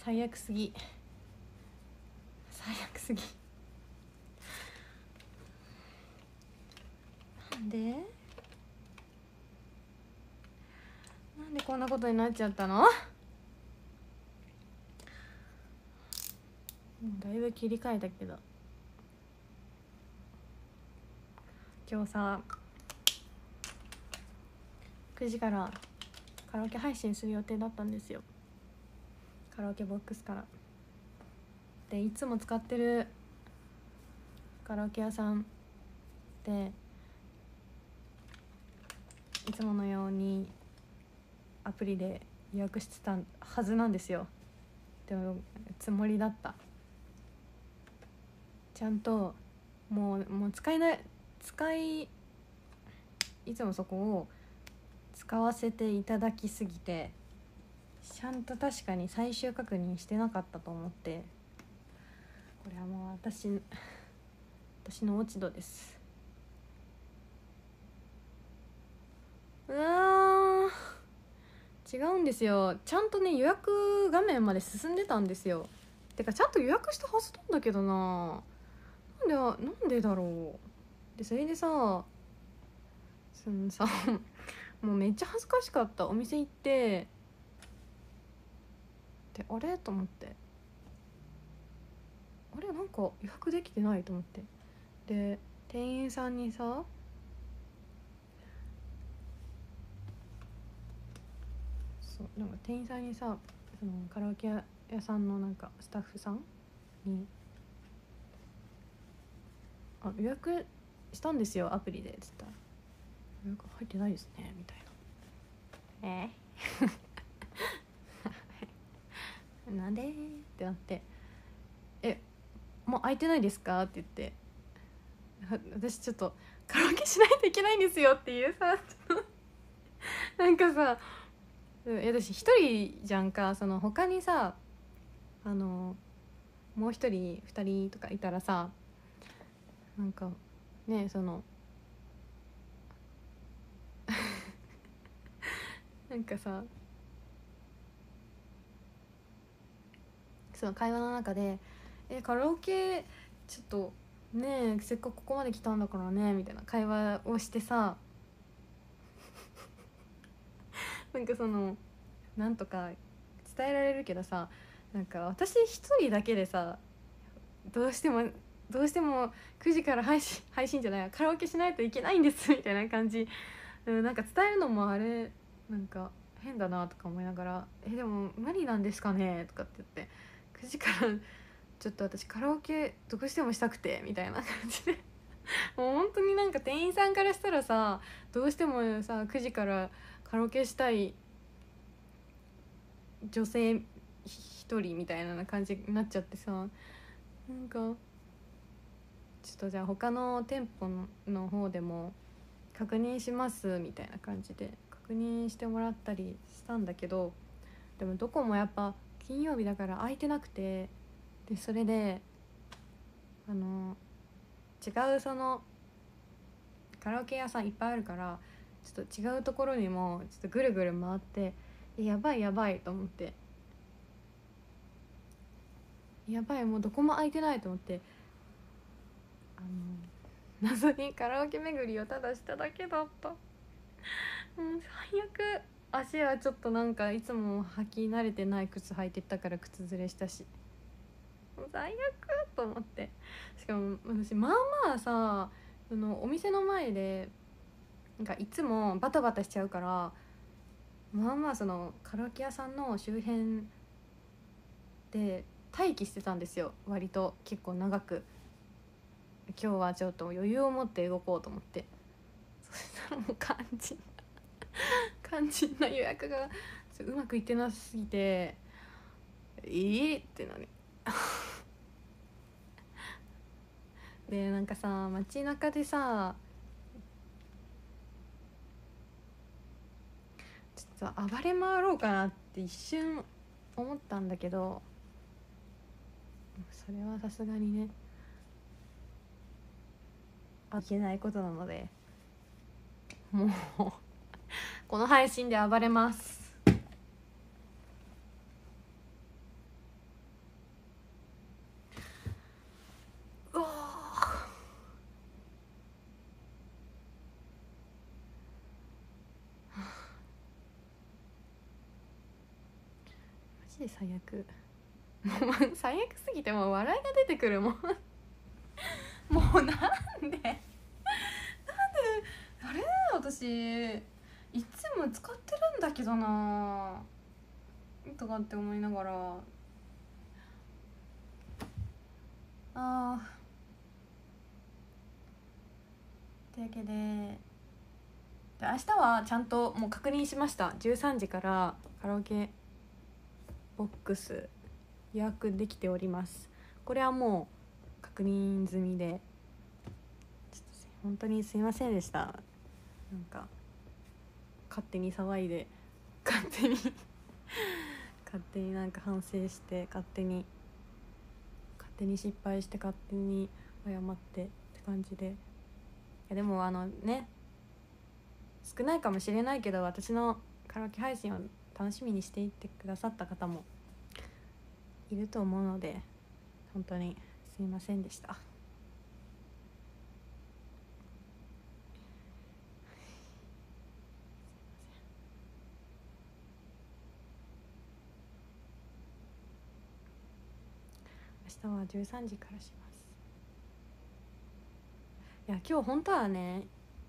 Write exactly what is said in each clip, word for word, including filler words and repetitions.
最悪すぎ最悪すぎ。なんでなんでこんなことになっちゃったの。もうだいぶ切り替えたけど、今日さくじからカラオケ配信する予定だったんですよ。カラオケボックスからで、いつも使ってるカラオケ屋さんでいつものようにアプリで予約してたはずなんですよ。でもつもりだった。ちゃんともうもう使いない使いいつもそこを使わせていただきすぎて、ちゃんと確かに最終確認してなかったと思って、これはもう私私の落ち度です。うわー、違うんですよ。ちゃんとね予約画面まで進んでたんですよ。てかちゃんと予約したはずなんだけどな、なんでなんでだろう。でそれでさそのさもうめっちゃ恥ずかしかった。お店行ってで、あれと思って、あれなんか予約できてないと思って、で店員さんにさそうなんか店員さんにさそのカラオケ屋さんのなんかスタッフさんにあ予約したんですよアプリでって言ったら、予約入ってないですねみたいな。えなんでってなって、えもう空いてないですかって言って、私ちょっとカラオケしないといけないんですよっていうさなんかさ、私一人じゃんか。その他にさあのもう一人二人とかいたらさ、なんかねそのなんかさその会話の中でえカラオケちょっとねえせっかくここまで来たんだからねみたいな会話をしてさなんかそのなんとか伝えられるけどさ、なんか私一人だけでさどうしてもどうしてもくじから配信配信じゃないカラオケしないといけないんですみたいな感じ、うん、なんか伝えるのもあれなんか変だなとか思いながら、えでも無理なんですかねとかって言って、くじからちょっと私カラオケどうしてもしたくてみたいな感じでもう本当になんか店員さんからしたらさどうしてもさくじからカラオケしたい女性一人みたいな感じになっちゃってさ、なんかちょっとじゃあ他の店舗の方でも確認しますみたいな感じで確認してもらったりしたんだけど、でもどこもやっぱ金曜日だから空いてなくて、でそれであの違うそのカラオケ屋さんいっぱいあるからちょっと違うところにもちょっとぐるぐる回って、やばいやばいと思って、やばいもうどこも空いてないと思って、あの謎にカラオケ巡りをただしただけだった。もう最悪。足はちょっとなんかいつも履き慣れてない靴履いてったから靴ずれしたし、もう最悪と思って。しかも私まあまあさそのお店の前でなんかいつもバタバタしちゃうから、まあまあそのカラオケ屋さんの周辺で待機してたんですよ。割と結構長く、今日はちょっと余裕を持って動こうと思って、そしたらもう肝心肝心な予約がうまくいってなすぎてえーってなにでなんかさ街中でさちょっと暴れ回ろうかなって一瞬思ったんだけど、それはさすがにねいけないことなので、もうこの配信で暴れます。 ジで最悪もう最悪すぎてもう笑いが出てくるもんもうなんでなんであれ私いつも使ってるんだけどなとかって思いながら、あーというわけで、で明日はちゃんともう確認しました。じゅうさんじからカラオケボックス予約できております。これはもう確認済みで、ちょっと本当にすいませんでした。なんか勝手に騒いで勝手に勝手になんか反省して勝手に勝手に失敗して勝手に謝ってって感じで、いやでもあのね、少ないかもしれないけど私のカラオケ配信を楽しみにしていってくださった方もいると思うので、本当にすいませんでした。明日はじゅうさんじからします。いや今日本当はね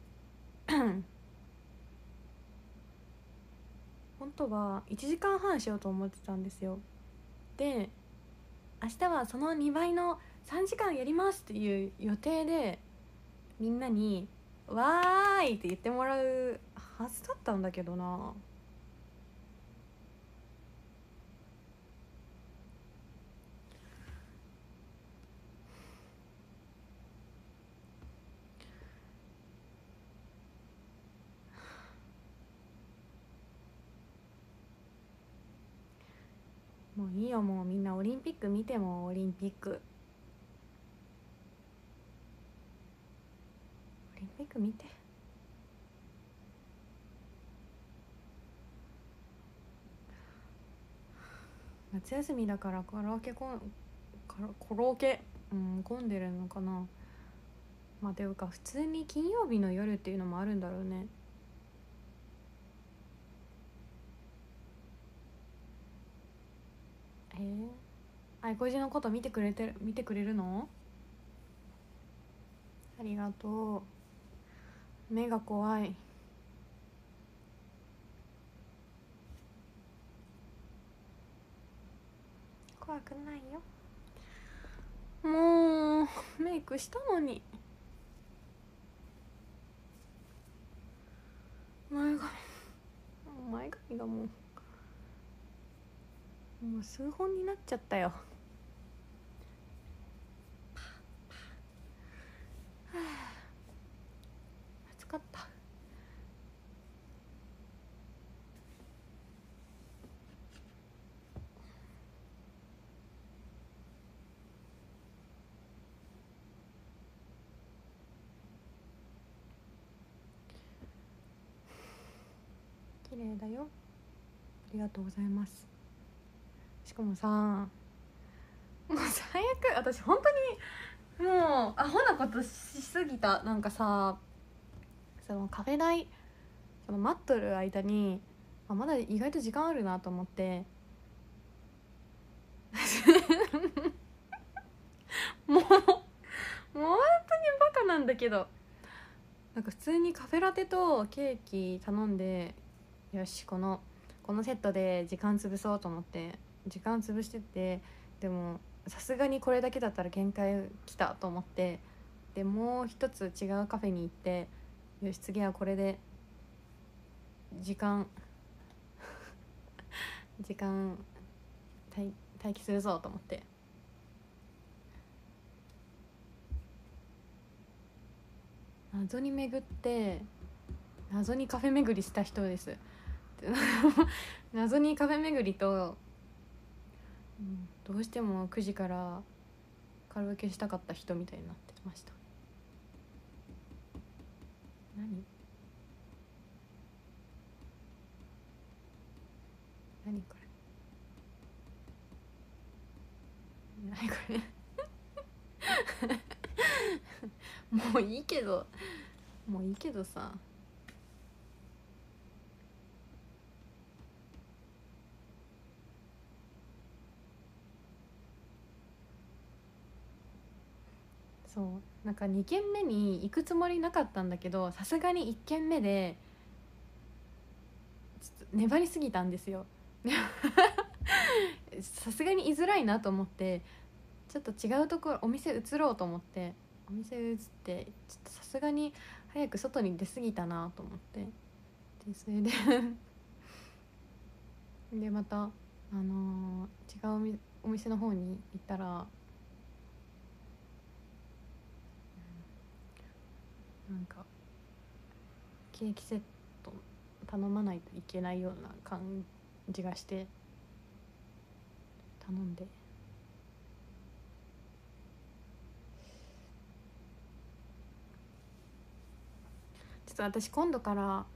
本当はいちじかんはんしようと思ってたんですよ。で明日はそのにばいのさんじかんやりますっていう予定でみんなにわーいって言ってもらうはずだったんだけどな。もういいよ、もうみんなオリンピック見てもオリンピックオリンピック見て。夏休みだからカラオケこんカラコロケうん混んでるのかな。まあていうか普通に金曜日の夜っていうのもあるんだろうね。えー、あいこじのこと見てくれてる見てくれるの？ありがとう。目が怖い。怖くないよ。もうメイクしたのに前髪前髪がもうもう数本になっちゃったよ。暑かった。綺麗だよ。ありがとうございます。しかもさ、もう最悪、私本当にもうアホなことしすぎた。なんかさ、そのカフェ代その待っとる間にあまだ意外と時間あるなと思ってもうもう本当にバカなんだけど、なんか普通にカフェラテとケーキ頼んで、よしこのこのセットで時間潰そうと思って時間潰してて、でもさすがにこれだけだったら限界来たと思って、でもう一つ違うカフェに行って、よし次はこれで時間時間待待機するぞと思って謎に巡って謎にカフェ巡りした人です謎にカフェ巡りと、うん、どうしてもくじからカラオケしたかった人みたいになってました。何何これ何これもういいけどもういいけどさ、 そうなんかに軒目に行くつもりなかったんだけど、さすがにいっ軒目でちょっと粘りすぎたんですよさすがに居づらいなと思って、ちょっと違うところお店移ろうと思って、お店移ってちょっとさすがに早く外に出過ぎたなと思って、でそれででまた、あのー、違うおみお店の方に行ったら、なんかケーキセット頼まないといけないような感じがして頼んで、ちょっと私今度から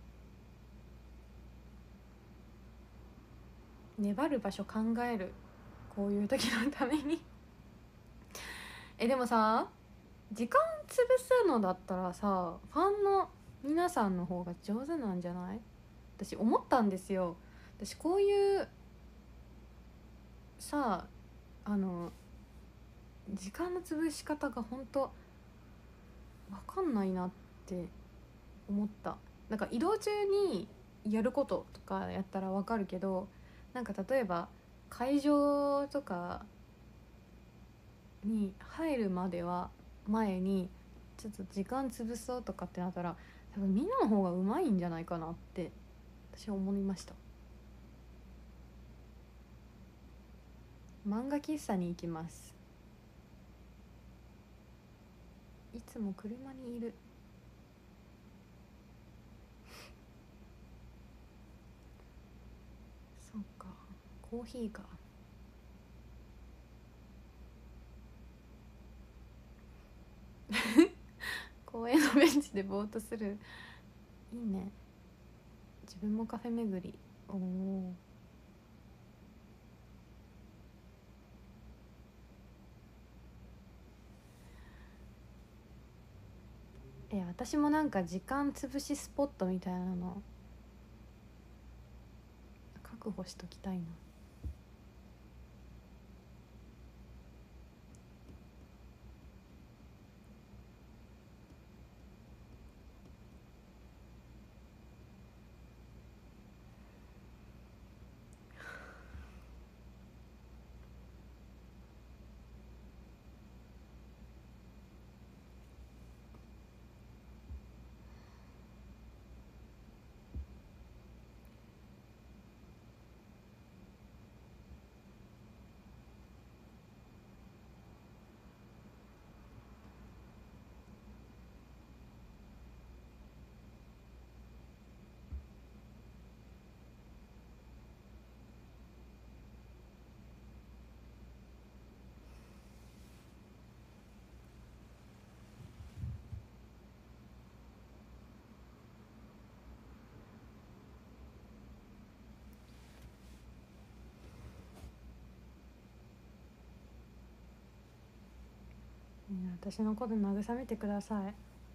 粘る場所考える、こういう時のためにえでもさ、時間潰すのだったらさ、ファンの皆さんの方が上手なんじゃない？私思ったんですよ。私こういうさ、あの時間の潰し方が本当分かんないなって思った。なんか移動中にやることとかやったら分かるけど、なんか例えば会場とかに入るまでは前にちょっと時間潰そうとかってなったら、多分みんなの方がうまいんじゃないかなって私は思いました。漫画喫茶に行きます。いつも車にいる。そっか、コーヒーか。公園のベンチでぼーっとする、いいね。自分もカフェ巡り。おお。え私もなんか時間潰しスポットみたいなの確保しときたいな。私のこと慰めてください。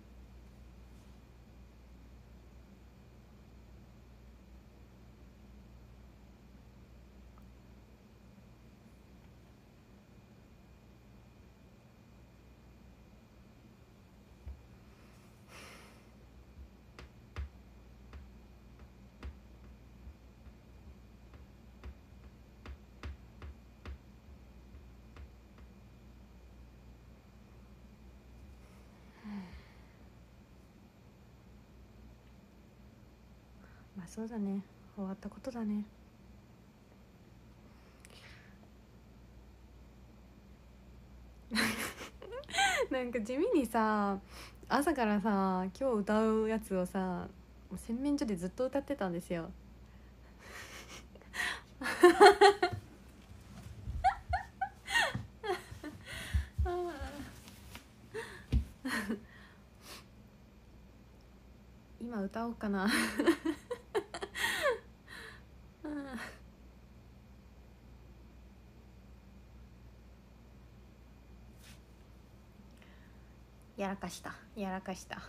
まあそうだね、終わったことだね。なんか地味にさ、朝からさ今日歌うやつをさ洗面所でずっと歌ってたんですよ今歌おうかなやらかしたやらかした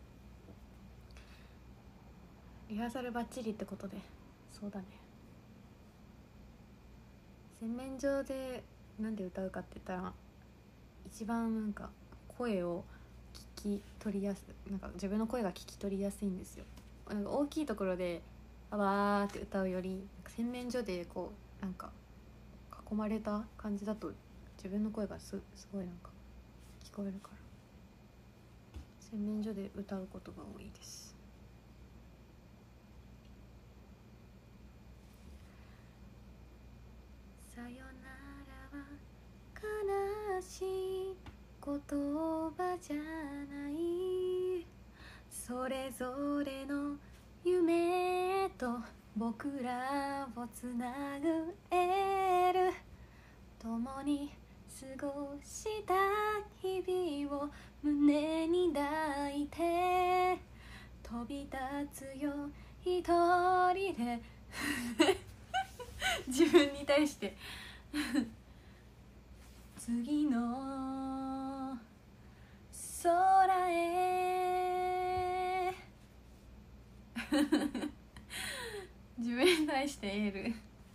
リハーサルバッチリってことで、そうだね。洗面所でなんで歌うかって言ったら、一番なんか声を聞き取りやすなんか自分の声が聞き取りやすいんですよ。なんか大きいところであわーって歌うより、なんか洗面所でこうなんか囲まれた感じだと自分の声がすすごいなんか聞こえるから、洗面所で歌うことが多いです。さよならは悲しい言葉じゃない、それぞれの夢と僕らをつなぐエール、共に過ごした日々を胸に抱いて飛び立つよ一人で自分に対して次の空へ自分に対してエール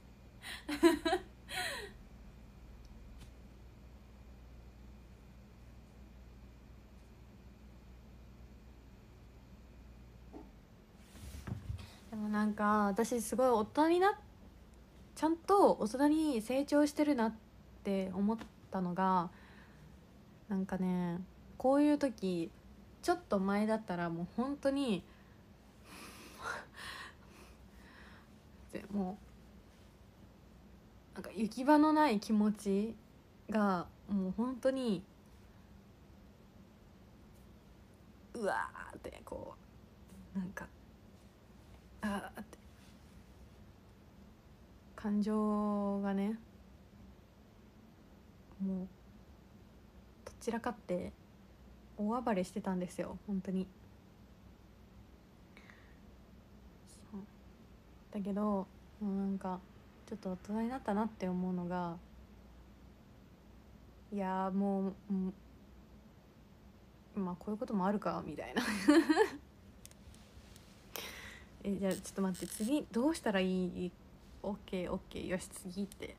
でもなんか私すごい大人になちゃんと大人に成長してるなって思ったのが、なんかね、こういう時ちょっと前だったらもう本当にもうなんか行き場のない気持ちがもう本当にうわーってこうなんかあーって感情がねもうどちらかって大暴れしてたんですよ本当に。そうだけどもうなんかちょっと大人になったなって思うのが、いやもう、うん、まあこういうこともあるかみたいなえじゃあちょっと待って、次どうしたらいい？ オーケー オーケー よし次って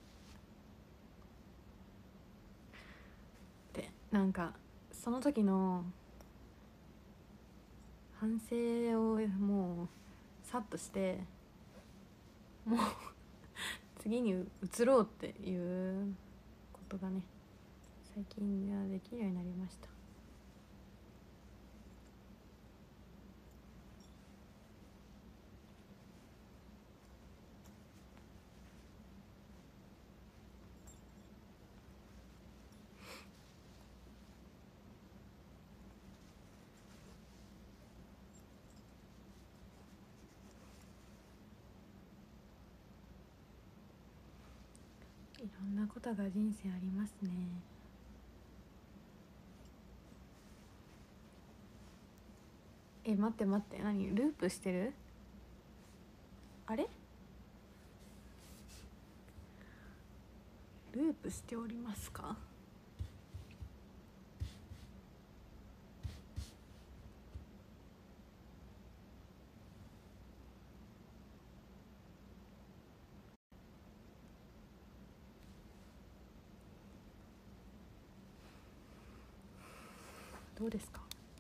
でなんかその時の反省をもうさっとしてもう次に移ろうっていうことがね最近はできるようになりました。いろんなことが人生ありますね。え待って待って、何ループしてる？あれループしておりますか？どうですか？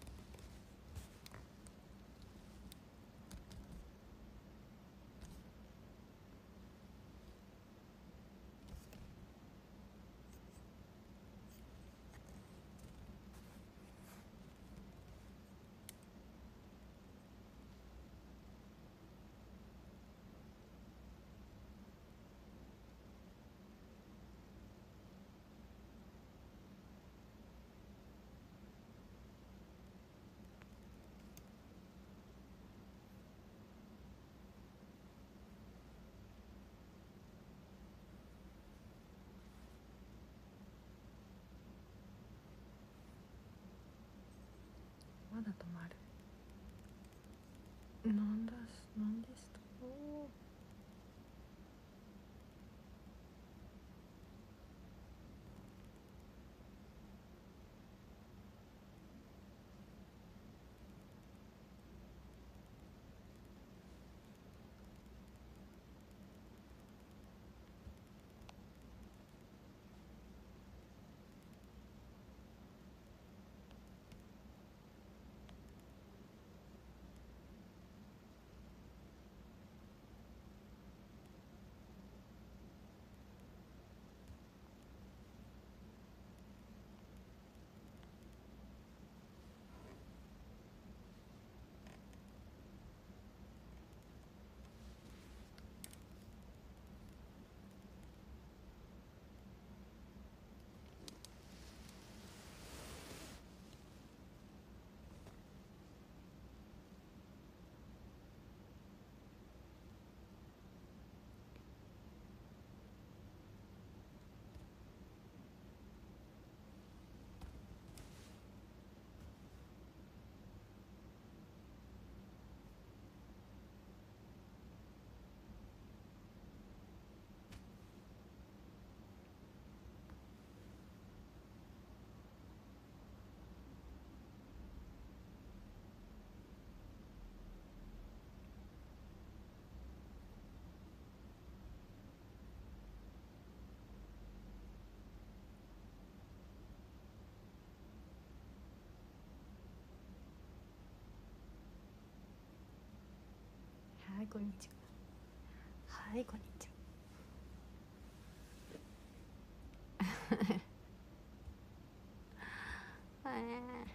まだ止まる。なんだなんですと。 こんにちは。はい、こんにちは。えー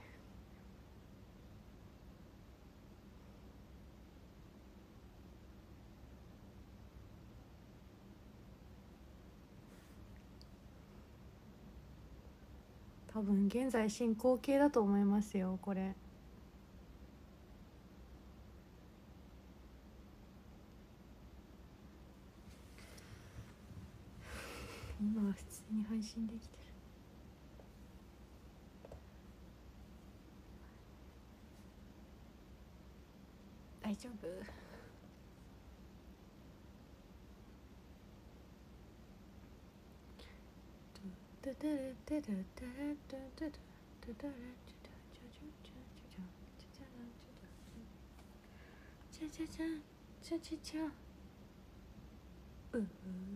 多分現在進行形だと思いますよこれ。今は普通に配信できてる。大丈夫？うう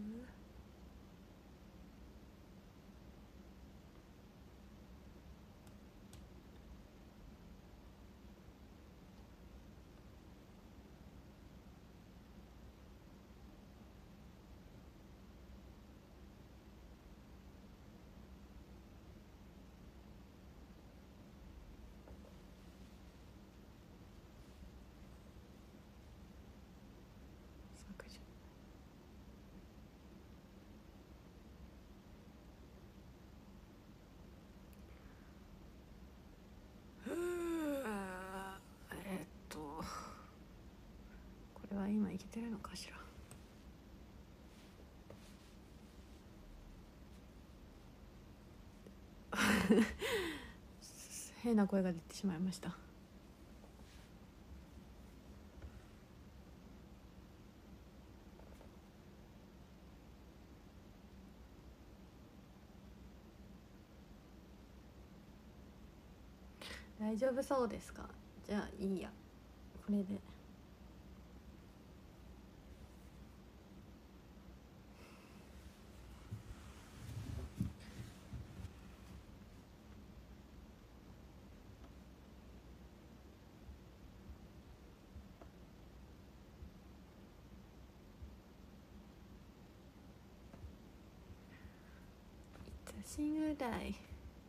削除。えっとこれは今いけてるのかしら。変な声が出てしまいました。大丈夫そうですか？じゃあいいや、これで。シングル台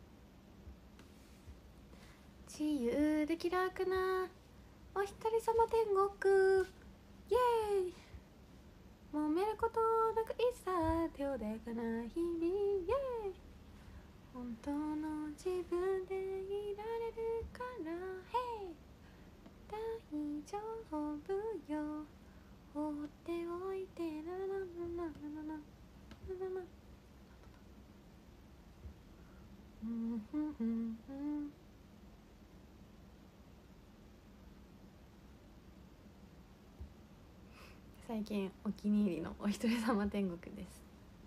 自由で気楽なお一人様天国イエーイ。揉めることなく一切手穏やかな日々イエーイ。本当の自分でいられるからヘイ大丈夫よ放っておいてララララララララララうんふんふんふん。最近お気に入りのお一人様天国です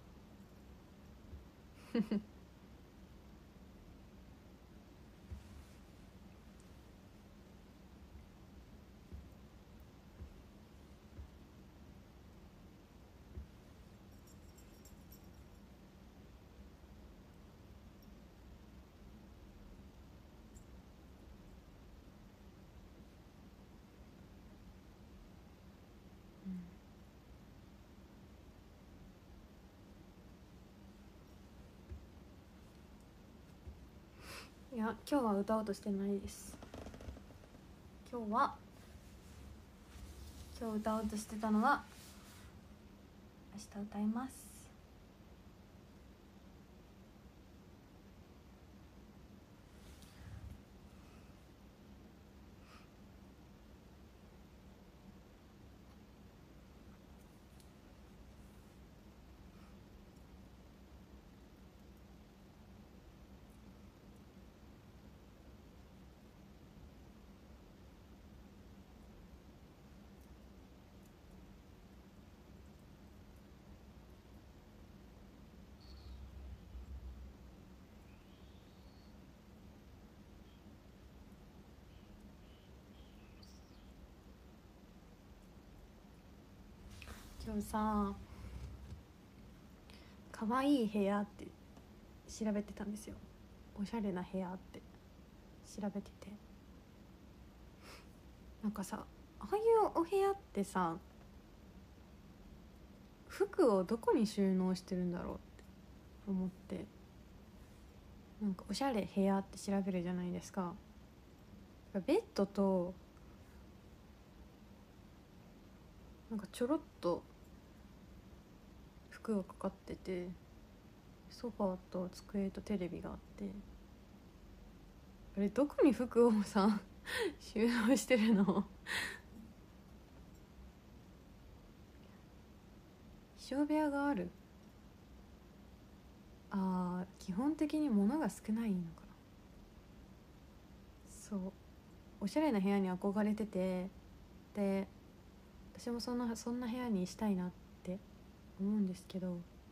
いや今日は歌おうとしてないです。今日は今日歌おうとしてたのは明日歌います。今日さ可愛い部屋って調べてたんですよ。おしゃれな部屋って調べてて、なんかさああいうお部屋ってさ服をどこに収納してるんだろうって思って、なんかおしゃれ部屋って調べるじゃないですか。ベッドとなんかちょろっと服がかかってて、ソファーと机とテレビがあって、あれどこに服をさ収納してるの？衣装部屋がある。あー、基本的に物が少ないのかな。そう、おしゃれな部屋に憧れてて、で私もそんなそんな部屋にしたいなって思うんですけど、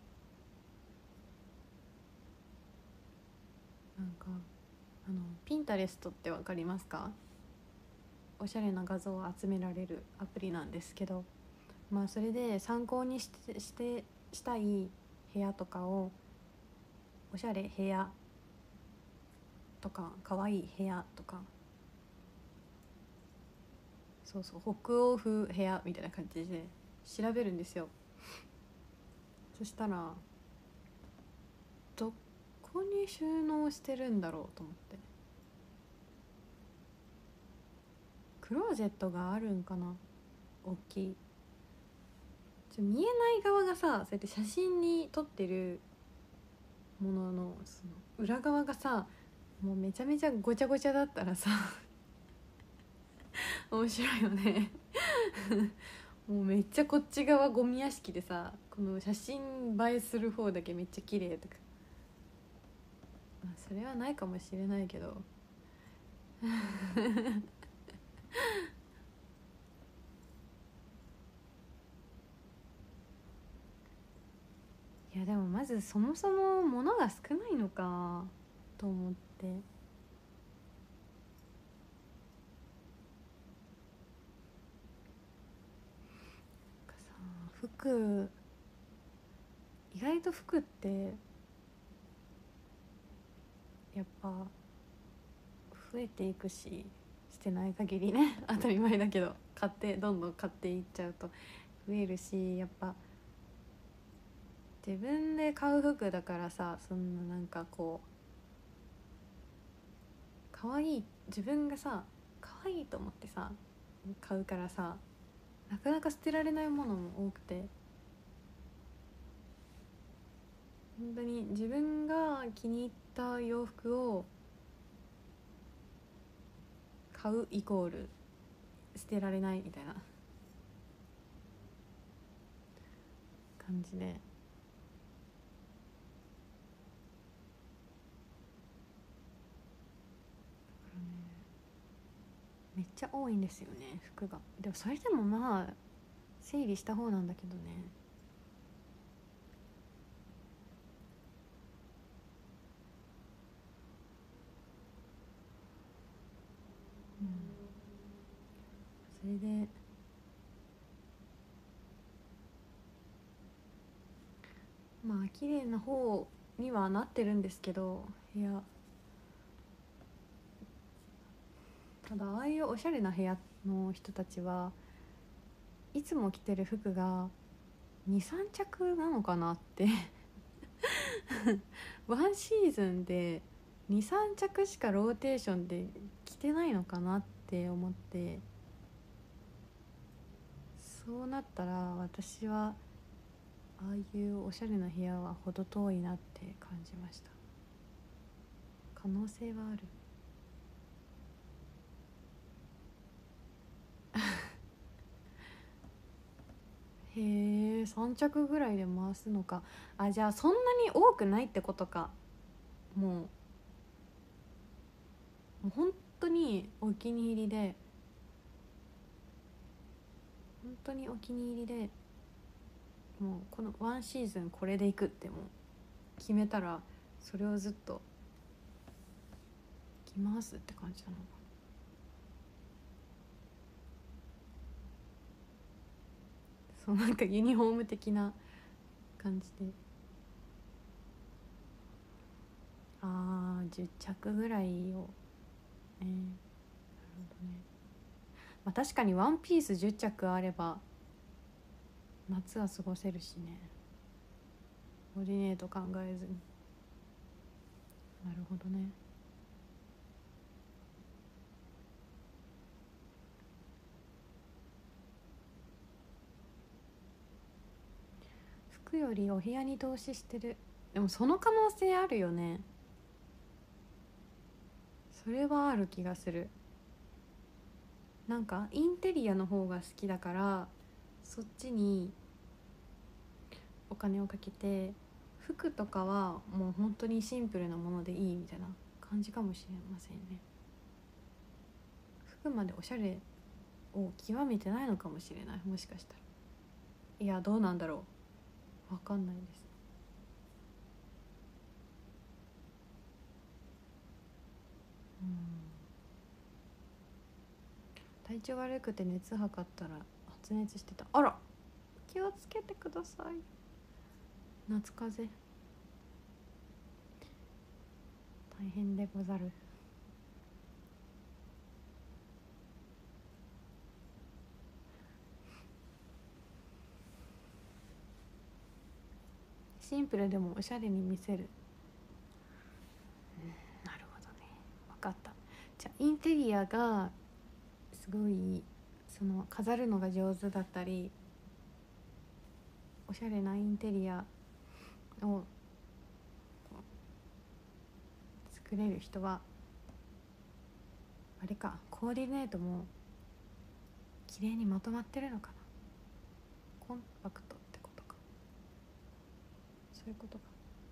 なんかあのピンタレストってわかりますか？おしゃれな画像を集められるアプリなんですけど、まあそれで参考にしてしてしたい部屋とかを、おしゃれ部屋とかかわいい部屋とか、そうそう北欧風部屋みたいな感じで調べるんですよ。そしたらどこに収納してるんだろうと思って、クローゼットがあるんかな、大きい。ちょ見えない側がさ、そうやって写真に撮ってるもののその裏側がさ、もうめちゃめちゃごちゃごちゃだったらさ面白いよねもうめっちゃこっち側ゴミ屋敷でさ、この写真映えする方だけめっちゃ綺麗とか、まあ、それはないかもしれないけどいやでもまずそもそも物が少ないのかと思って、なんかさ、服意外と服ってやっぱ増えていくし、捨てない限りね当たり前だけど、買ってどんどん買っていっちゃうと増えるし、やっぱ自分で買う服だからさ、そんななんかこう可愛い、自分がさ可愛いと思ってさ買うからさ、なかなか捨てられないものも多くて、本当に自分が気に入った洋服を買うイコール捨てられないみたいな感じで、めっちゃ多いんですよね服が。でもそれでもまあ整理した方なんだけどね。うん、それでまあ綺麗な方にはなってるんですけど、部屋、ただああいうおしゃれな部屋の人たちはいつも着てる服がにさんちゃくなのかなってワンシーズンでにさんちゃくしかローテーションで着てないのかなって思って、そうなったら私はああいうおしゃれな部屋は程遠いなって感じました。可能性はある。へえ、さん着ぐらいで回すのか。あ、じゃあそんなに多くないってことか。もうもう本当にお気に入りで、本当にお気に入りで、もうこのワンシーズンこれでいくってもう決めたら、それをずっと着回すって感じなのか。そう、なんかユニフォーム的な感じで、あーじゅっ着ぐらいを、ね、なるほどね。まあ、確かにワンピースじゅっ着あれば夏は過ごせるしね、コーディネート考えずに。なるほどね。服よりお部屋に投資してる。でもその可能性あるよね。それはある気がする。なんかインテリアの方が好きだから、そっちにお金をかけて、服とかはもう本当にシンプルなものでいいみたいな感じかもしれませんね。服までおしゃれを極めてないのかもしれない、もしかしたら。いや、どうなんだろう、わかんないです。うん、体調悪くて熱測ったら発熱してた。あら、気をつけてください。夏風邪大変でござる。シンプルでもおしゃれに見せる、うん、なるほどね、分かった。じゃあインテリアがすごい、その飾るのが上手だったり、おしゃれなインテリアを作れる人はあれか、コーディネートも綺麗にまとまってるのかな。コンパクトってことか。そういうことか。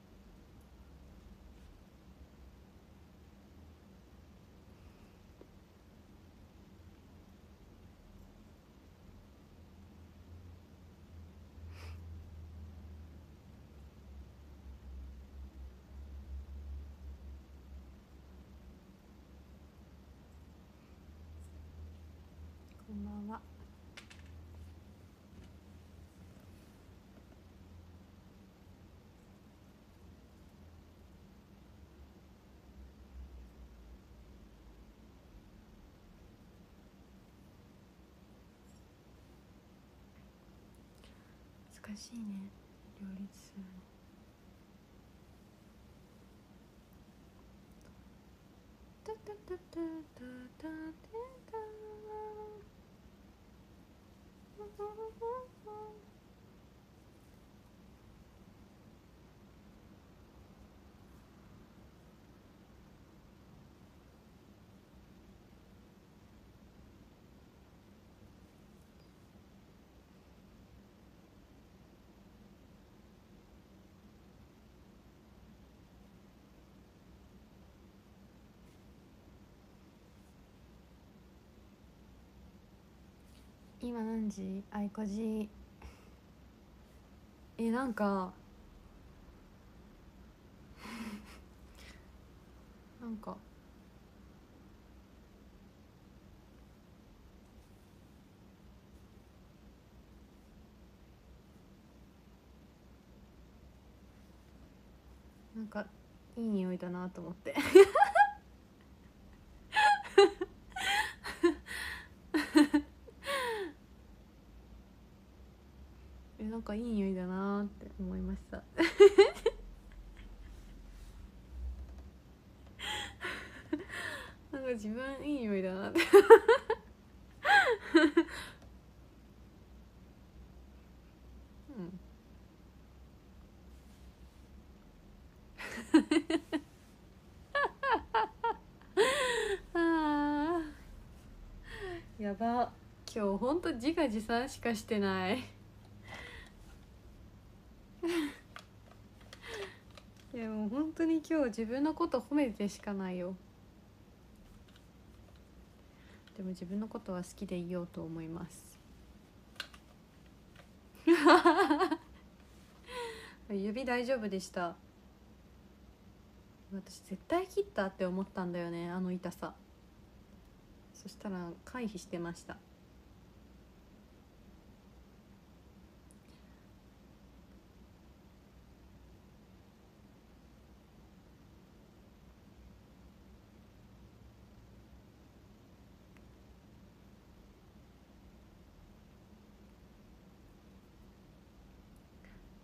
こんばんは。難しいね、両立するの。タタタタタタタ今何時？あいこじ。え、なんかなんかなんかいい匂いだなと思ってえ、なんかいい匂いだなって思いましたなんか自分いい匂いだなってうんあーやば、今日ほんと自画自賛しかしてないいやもう本当に今日自分のこと褒めてしかないよ。でも自分のことは好きでいようと思います指大丈夫でした。私絶対切ったって思ったんだよね、あの痛さ。そしたら回避してました。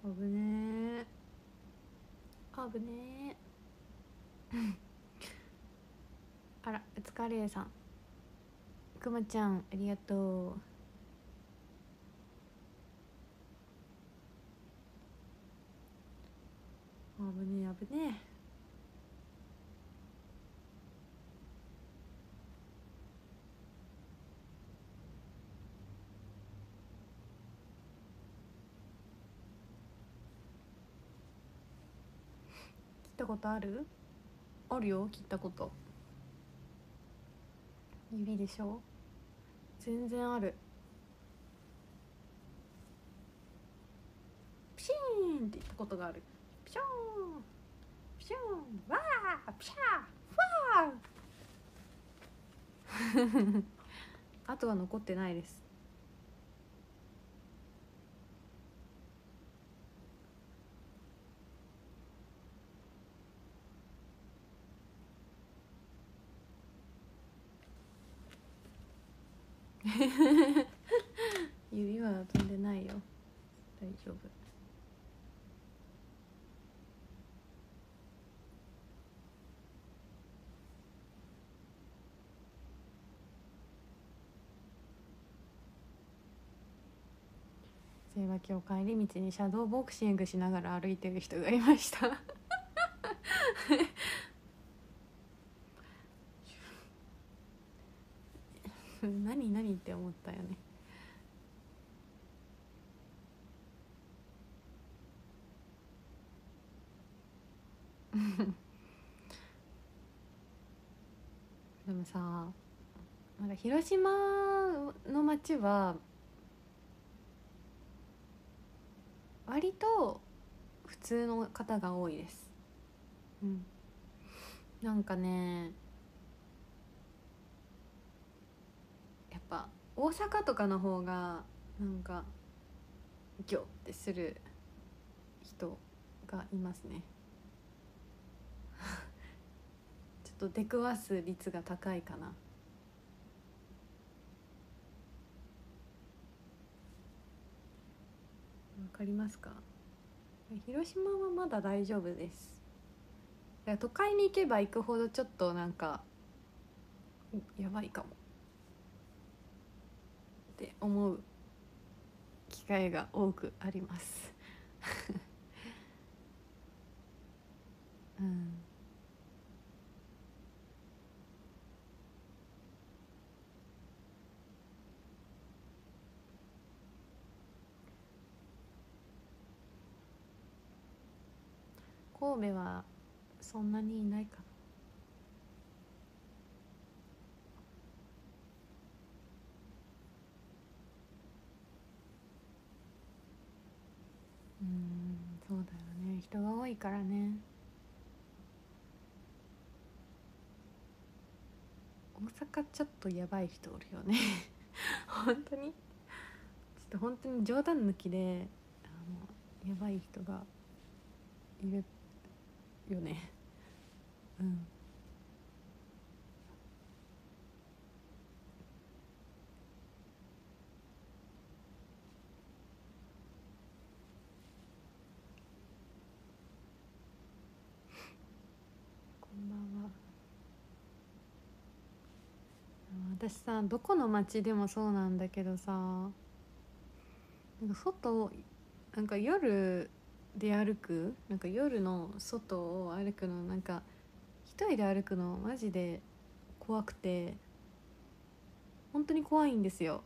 危ねー危ねーあら、お疲れさん、くまちゃんありがとう。危ねえ危ねえ。切ったことある？あるよ、切ったこと。指でしょ？全然ある。ピシーンって言ったことがある。ピショーンピショーン、わーピシャーわーあとは残ってないです。指は飛んでないよ、大丈夫。そういえば今日帰り道にシャドーボクシングしながら歩いてる人がいました何何って思ったよね。でもさ、なんか広島の街は割と普通の方が多いです。うん、なんかね、やっぱ大阪とかの方がなんかギョってする人がいますね。ちょっと出くわす率が高いかな。わかりますか？広島はまだ大丈夫です。だから都会に行けば行くほどちょっとなんかやばいかもって思う機会が多くありますうん、神戸はそんなにいないかな。うん、そうだよね、人が多いからね。大阪ちょっとやばい人おるよね本当にちょっと本当に冗談抜きであのやばい人がいるよね。うん、こんばんは。私さ、どこの街でもそうなんだけどさ、なんか外、なんか夜で歩く、なんか夜の外を歩くの、なんか一人で歩くのマジで怖くて、本当に怖いんですよ。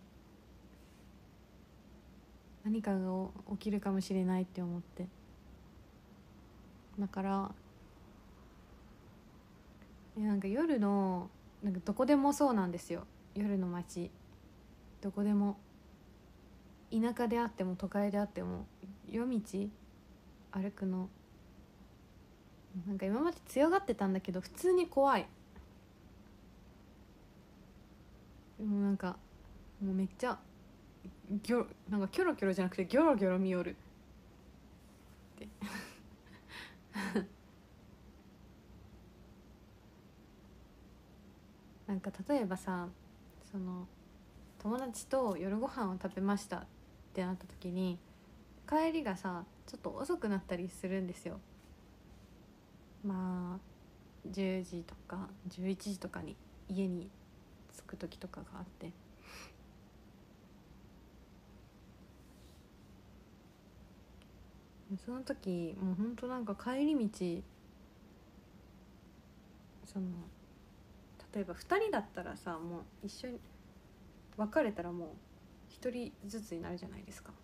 何かが起きるかもしれないって思って。だからなんか夜のなんかどこでもそうなんですよ。夜の街どこでも、田舎であっても都会であっても夜道歩くの、なんか今まで強がってたんだけど普通に怖い。でもなんかもうめっちゃギョなんかキョロキョロじゃなくてギョロギョロ見よるってなんか例えばさ、その友達と夜ご飯を食べましたってなった時に、 帰りがさちょっと遅くなったりするんですよ。まあじゅうじとかじゅういちじとかに家に着く時とかがあって、その時もうほんとなんか帰り道、その例えばふたりだったらさ、もう一緒に別れたらもうひとりずつになるじゃないですか。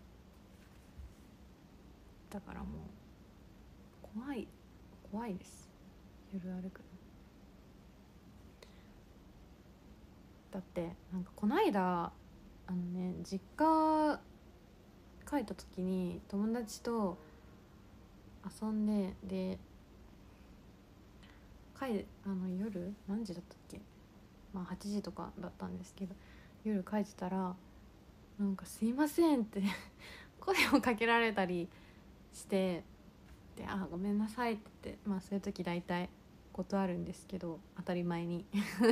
だからもう怖い怖いです、夜歩くの。だってなんかこの間あのね、実家帰った時に友達と遊んで、で帰あの夜何時だったっけ、まあはちじとかだったんですけど、夜帰ってたらなんかすいませんって声をかけられたりして、であごめんなさいって言って、まあそういう時大体断るんですけど、当たり前に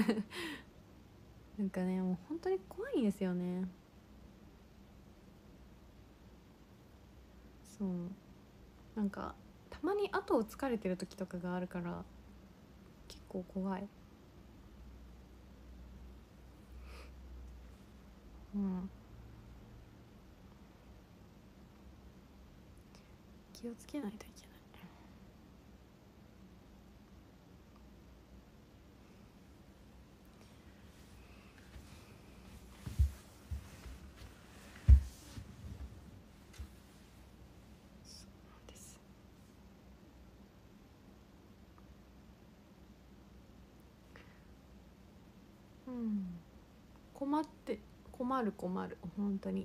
なんかねもう本当に怖いんですよね。そうなんかたまに後をつかれてる時とかがあるから結構怖い。うん、気をつけないといけない。そうなんです。うん、困って困る困る本当に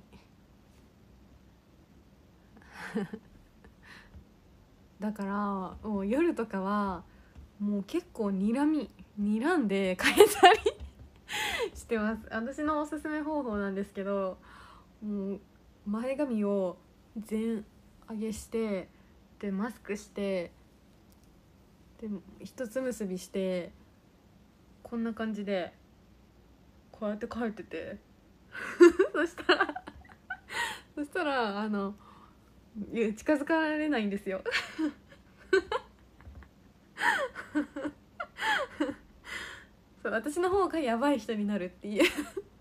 だからもう夜とかはもう結構にらみ睨んで変えたりしてます。私のおすすめ方法なんですけど、もう前髪を全上げして、でマスクして、で一つ結びして、こんな感じでこうやって書いててそしたらそしたらあのいや近づかれないんですよそう、私の方がやばい人になるっていう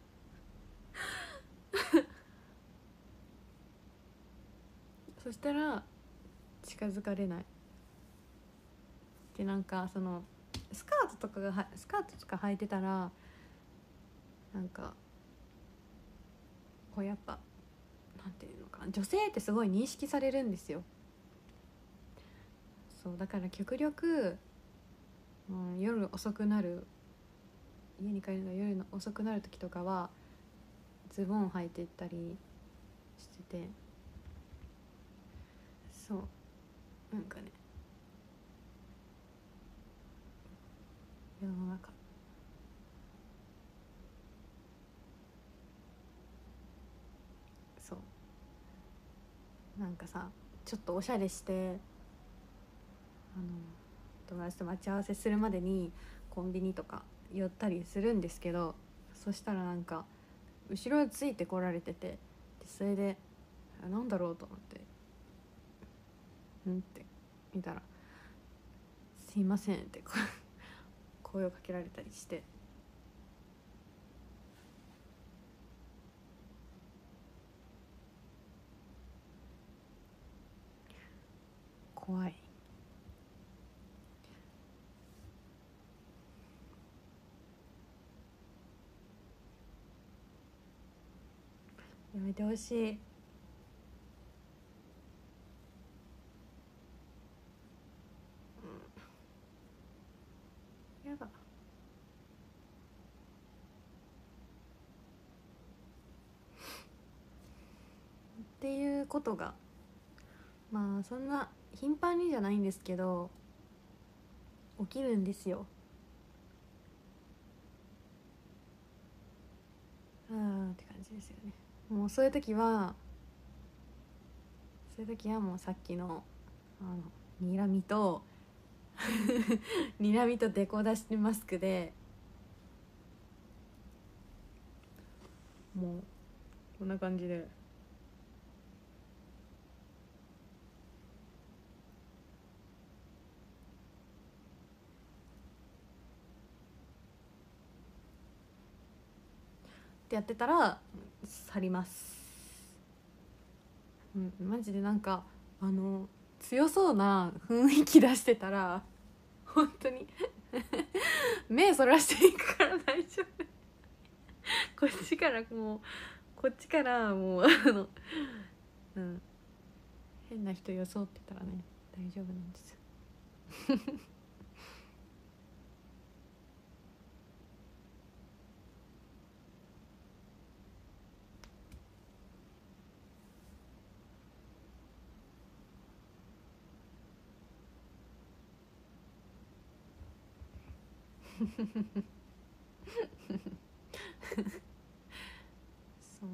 そしたら近づかれない。でなんかそのスカートとかがスカートとか履いてたらなんかこうやっぱなんていうのかな、女性ってすごい認識されるんですよ。そうだから極力、うん、夜遅くなる家に帰るのが夜の遅くなる時とかはズボン履いていったりしてて、そうなんかね世の中そうなんかさちょっとおしゃれしてあの友達と待ち合わせするまでにコンビニとか寄ったりするんですけど、そしたらなんか後ろについてこられてて、でそれでなんだろうと思ってうんって見たらすいませんって声をかけられたりして、怖い。やめてほしい。やだっていうことがまあそんな頻繁にじゃないんですけど起きるんですよ。あーって感じですよね。もうそういう時はそういう時はもうさっきのあの睨みと睨みとデコ出しマスクでもうこんな感じでってやってたら去ります。うん、マジでなんかあの強そうな雰囲気出してたら本当に目そらしていくから大丈夫こっちからもうこっちからもうあの、うん、変な人装ってたらね大丈夫なんですよそう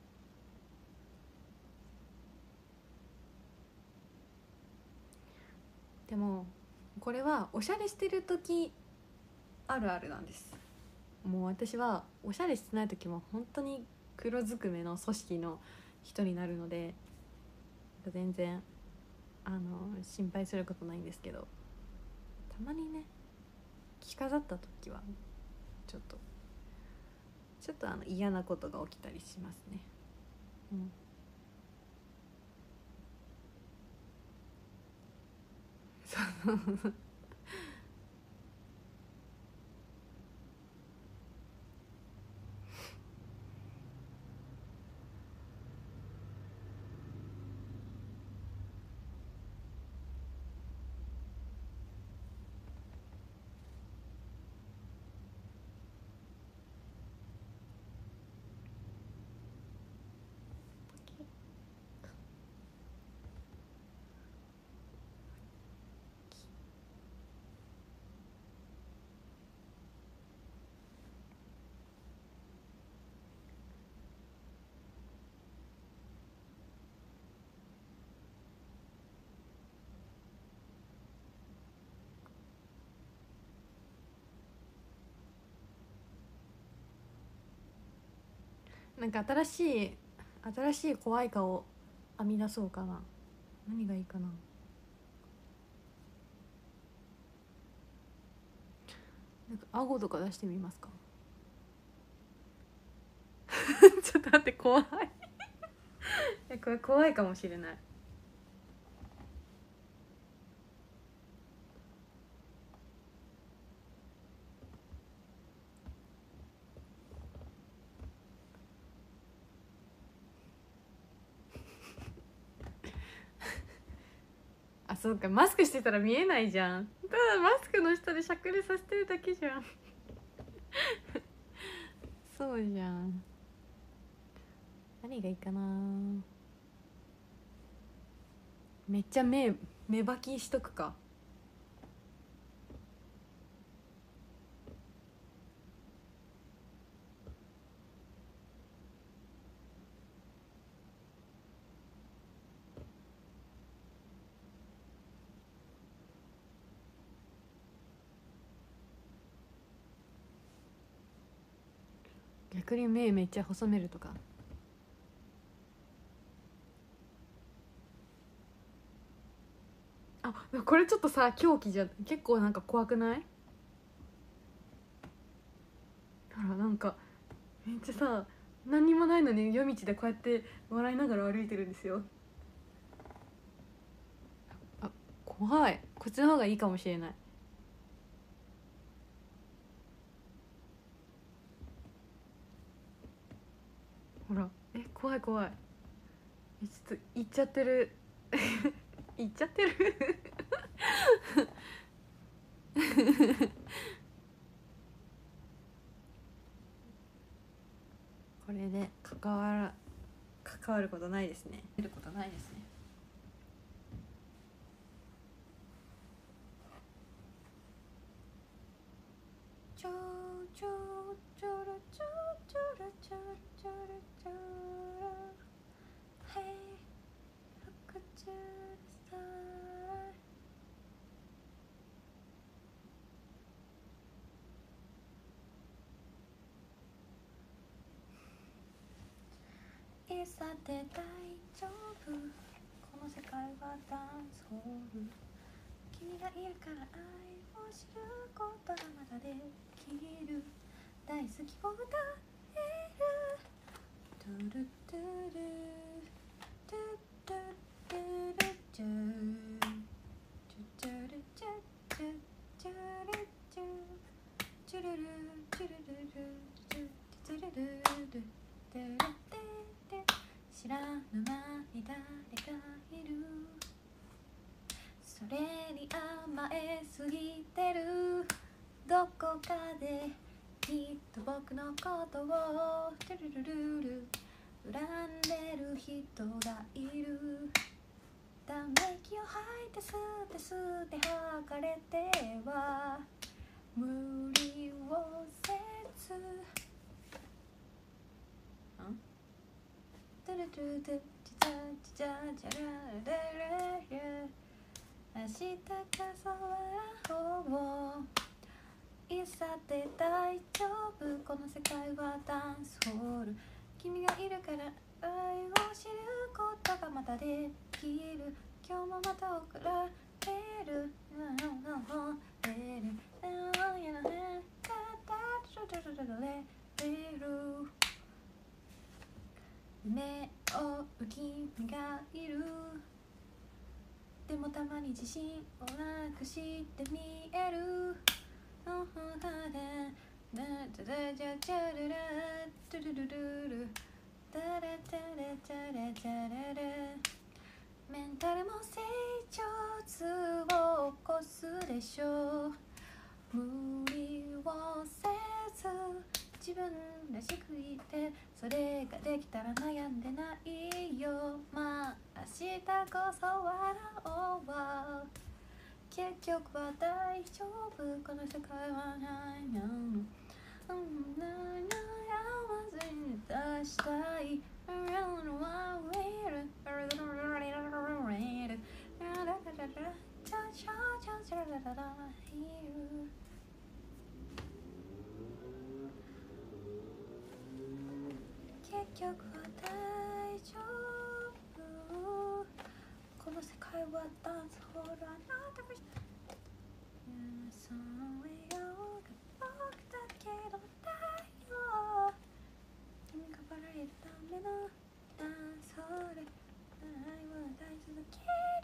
でもこれはおしゃれしてる時あるあるなんです。もう私はおしゃれしてない時も本当に黒ずくめの組織の人になるので全然あの心配することないんですけど、たまにね着飾った時はちょっとちょっとあの嫌なことが起きたりしますね。うんそうなんか新しい新しい怖い顔編み出そうかな。何がいいかな。なんか顎とか出してみますかちょっと待って怖いえこれ怖いかもしれない。あ、そうか、マスクしてたら見えないじゃん。ただマスクの下でしゃくれさせてるだけじゃんそうじゃん。何がいいかな。めっちゃ目目ばきしとくか。逆に目めっちゃ細めるとか。あ、これちょっとさ狂気じゃ結構なんか怖くない？ほらなんかめっちゃさ何にもないのに夜道でこうやって笑いながら歩いてるんですよ。あ、怖い。こっちの方がいいかもしれない。ほら、え、怖い怖い。え、ちょっと行っちゃってる行っちゃってるこれで関わら関わることないですね。出ることないですね。ちょちょちょろちょちょろちょろちょろちょろ Hey look at the star いざで大丈夫この世界はダンスホール君がいるから愛を知ることがまだできる大好きを歌える知らぬ間に誰かいる、それに甘えすぎてる、どこかできっと僕のことをトゥルルルル恨んでる人がいる。ため息を吐いて吸って吸って吐かれては無理をせず、トゥルトゥルトゥチャチャチャララララ、明日かさわらほういさて大丈夫、この世界はダンスホール、君がいるから愛を知ることがまたできる、今日もまた送られる夢を追う君がいる、でもたまに自信をなくして見える、メンタルも成長痛を起こすでしょう、無理をせず自分らしくいて、それができたら悩んでないよ、まあ明日こそ笑おうわ、結局は大丈夫、この世界はないの、うん、ないない合わずに出したい、結局は大丈夫、この世界はダンスホール、あなたがその笑顔が僕だけどだよ、君が笑えるためのダンスホール、愛を歌い続ける。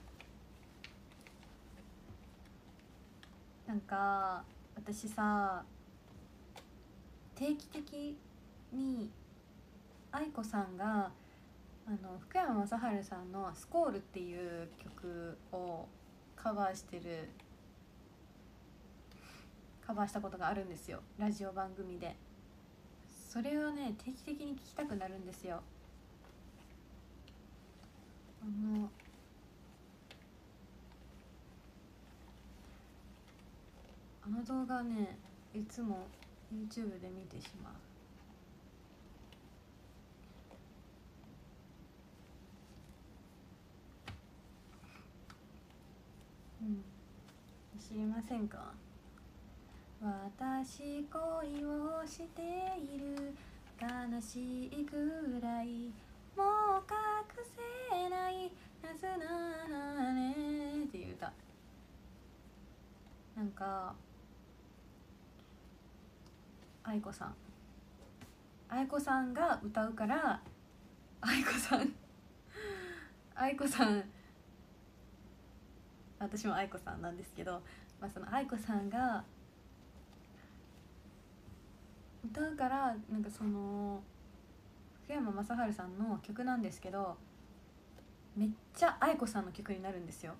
なんか私さ、定期的に愛子さんがあの福山雅治さんの「スコール」っていう曲をカバーしてるカバーしたことがあるんですよ、ラジオ番組で。それをね定期的に聞きたくなるんですよ。あのあの動画ねいつも YouTube で見てしまう。うん、知りませんか？私恋をしている、悲しいくらいもう隠せないはずなねっていう歌。なんか愛子さん愛子さんが歌うから愛子さん愛子さん私も愛子さんなんですけど、まあ、その愛子さんが歌うからなんかその福山雅治さんの曲なんですけど、めっちゃ愛子さんの曲になるんですよ。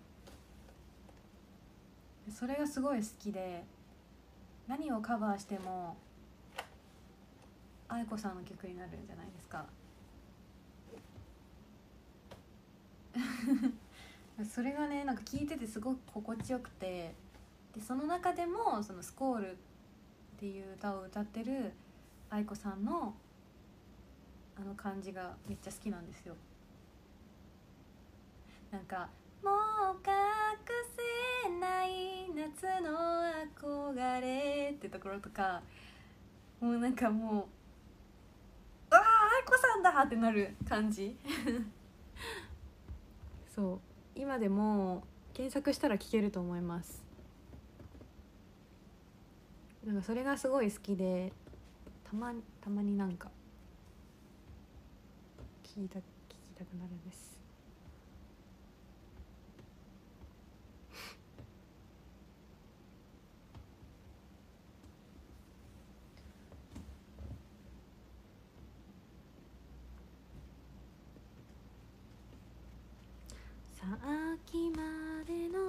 それがすごい好きで、何をカバーしても愛子さんの曲になるんじゃないですかそれがねなんか聴いててすごく心地よくて、でその中でもそのスコールっていう歌を歌ってる愛子さんのあの感じがめっちゃ好きなんですよ。なんかもう隠せない夏の憧れってところとか、もうなんかもううわー愛子さんだってなる感じそう今でも検索したら聴けると思います。なんかそれがすごい好きで、たまたまになんか聞いた聞きたくなるんです。さっきまでの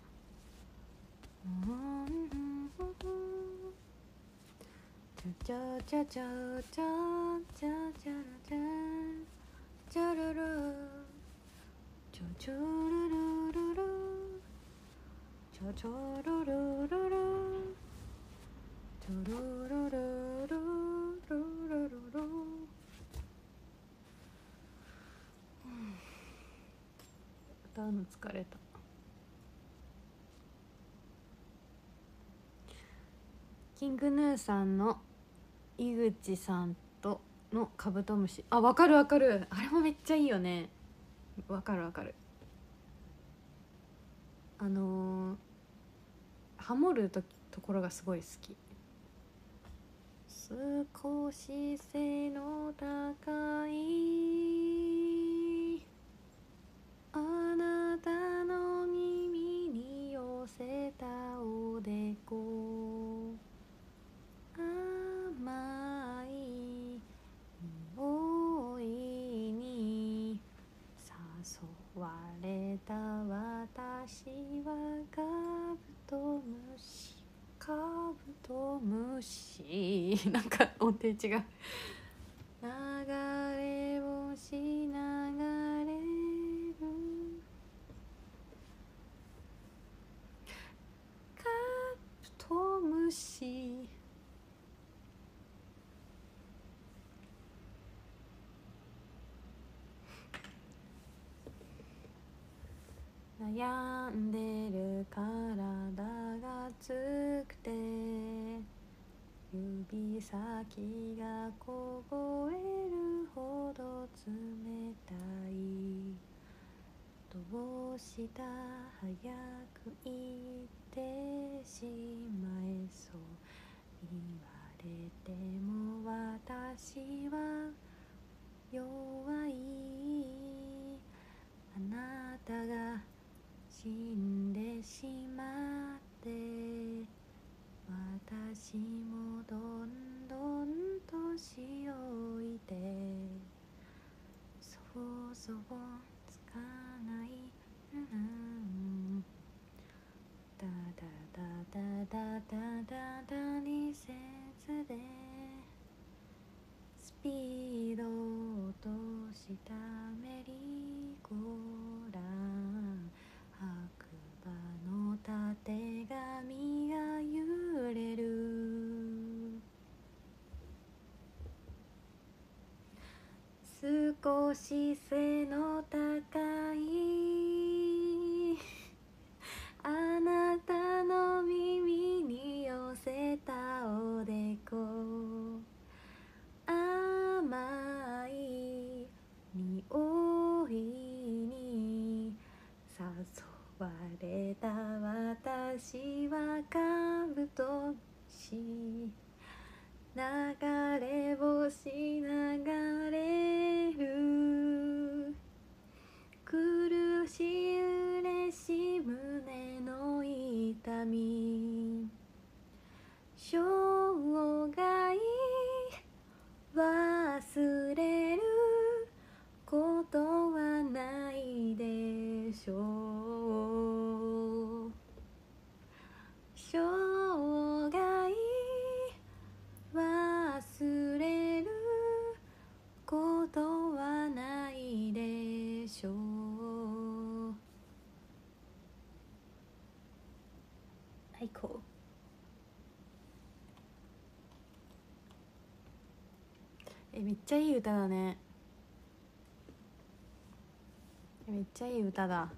チャチャチャチャチャチャチャチャチャルルチャチャルルルルチャチャルルルルチャルルルルルルルル。歌うの疲れた。キングヌーさんの井口さんとのカブトムシ、あ、わかるわかる、あれもめっちゃいいよね。わかるわかる。あのー、ハモるとところがすごい好き。少し背の高いあなたの耳に寄せたおでこ、甘い匂いに誘われた私はカブトムシ、カブトムシなんか音程違う。流れ星流れるカブトムシ、悩んでる体が熱くて指先が凍えるほど冷たい、どうした早く言ってしまえ、そう言われても私は弱い、あなたが死んでしまって私もどんどん年老いて想像つかない、うん、ダダダダダダダダにせずでスピードを落としたメリーゴーラン、白馬のたてがみが揺れる、少し背の高いあなたの耳に寄せたおでこ、甘い匂いに誘われた私はカブトムシ、流れ星流れる苦しい嬉しい胸の痛み、生涯忘れることはないでしょう、生涯忘れることはないでしょう。最高。え、めっちゃいい歌だね。めっちゃいい歌だ。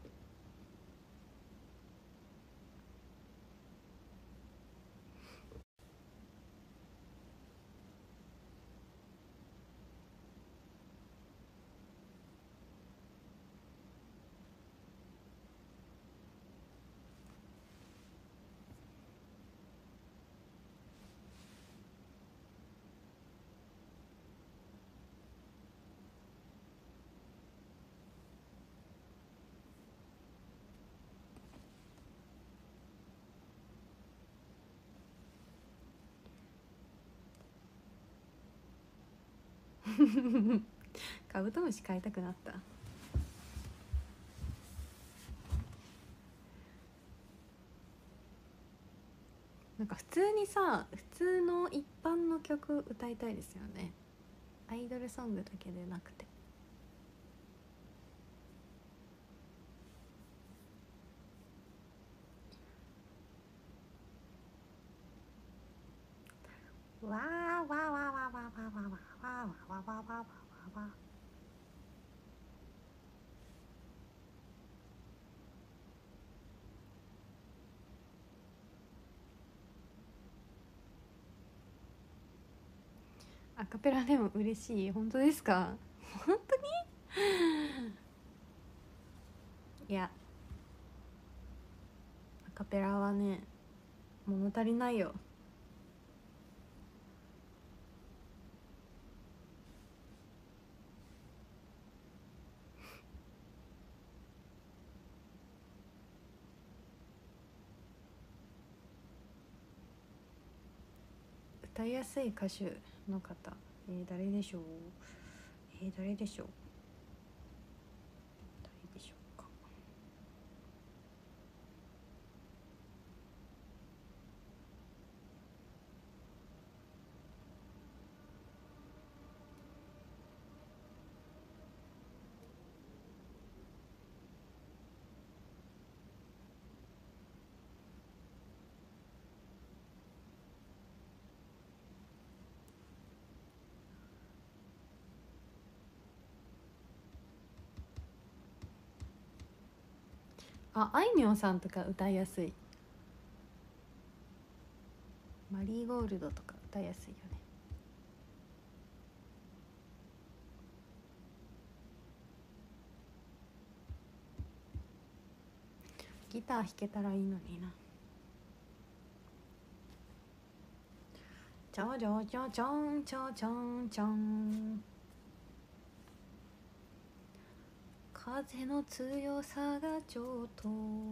カブトムシ飼いたくなった。なんか普通にさ、普通の一般の曲歌いたいですよね。アイドルソングだけでなくて。わーわーわーわーわーわーわーわーわーわーわーわーわー。アカペラでも嬉しい。本当ですか？本当に？いや、アカペラはね、物足りないよ。歌いやすい歌手の方、えー、誰でしょう？えー、誰でしょう？誰でしょうか？あ、あいみょんさんとか歌いやすい。マリーゴールドとか歌いやすいよね。ギター弾けたらいいのにな。ちょちょちょちょんちょちょんちょん。風の強さがちょっと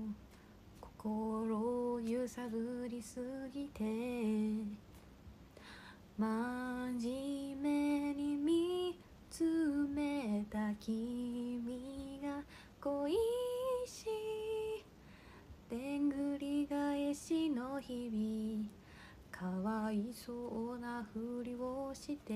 心を揺さぶりすぎて、真面目に見つめた君が恋しいでんぐり返しの日々、かわいそうなふりをして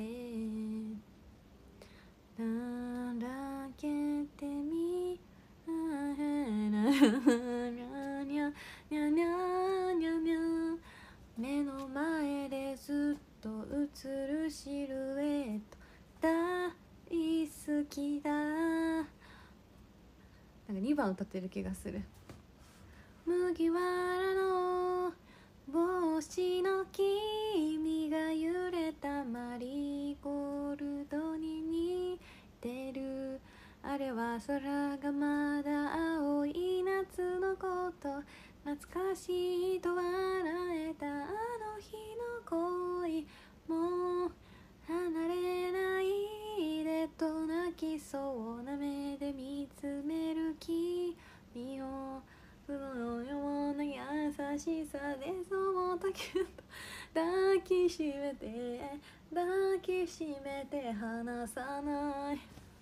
だらけてみあーなにゃにゃにゃにゃにゃにゃ、目の前でずっと映るシルエット大好きだ。なんかにばん歌ってる気がする。麦わらの帽子の君が揺れたマリーゴールドに似てる、あれは空がまだ青い夏のこと、懐かしいと笑えたあの日の恋、もう離れないでと泣きそうな目で見つめる君を、そのような優しさでそっとキュッと抱きしめて抱きしめて離さない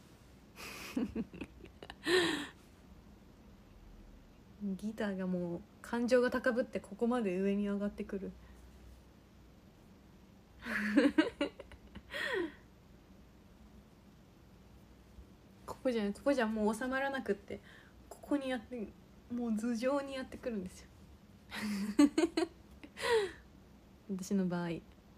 ギターがもう感情が高ぶってここまで上に上がってくるここじゃん、ここじゃもう収まらなくって、ここにやって、もう頭上にやってくるんですよ私の場合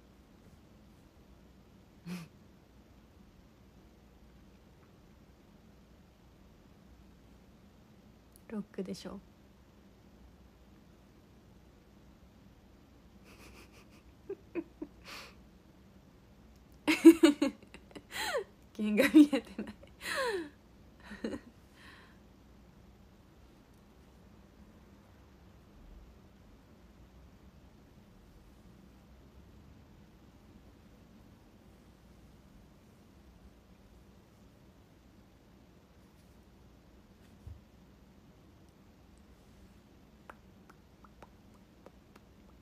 ロックでしょ弦が見えてない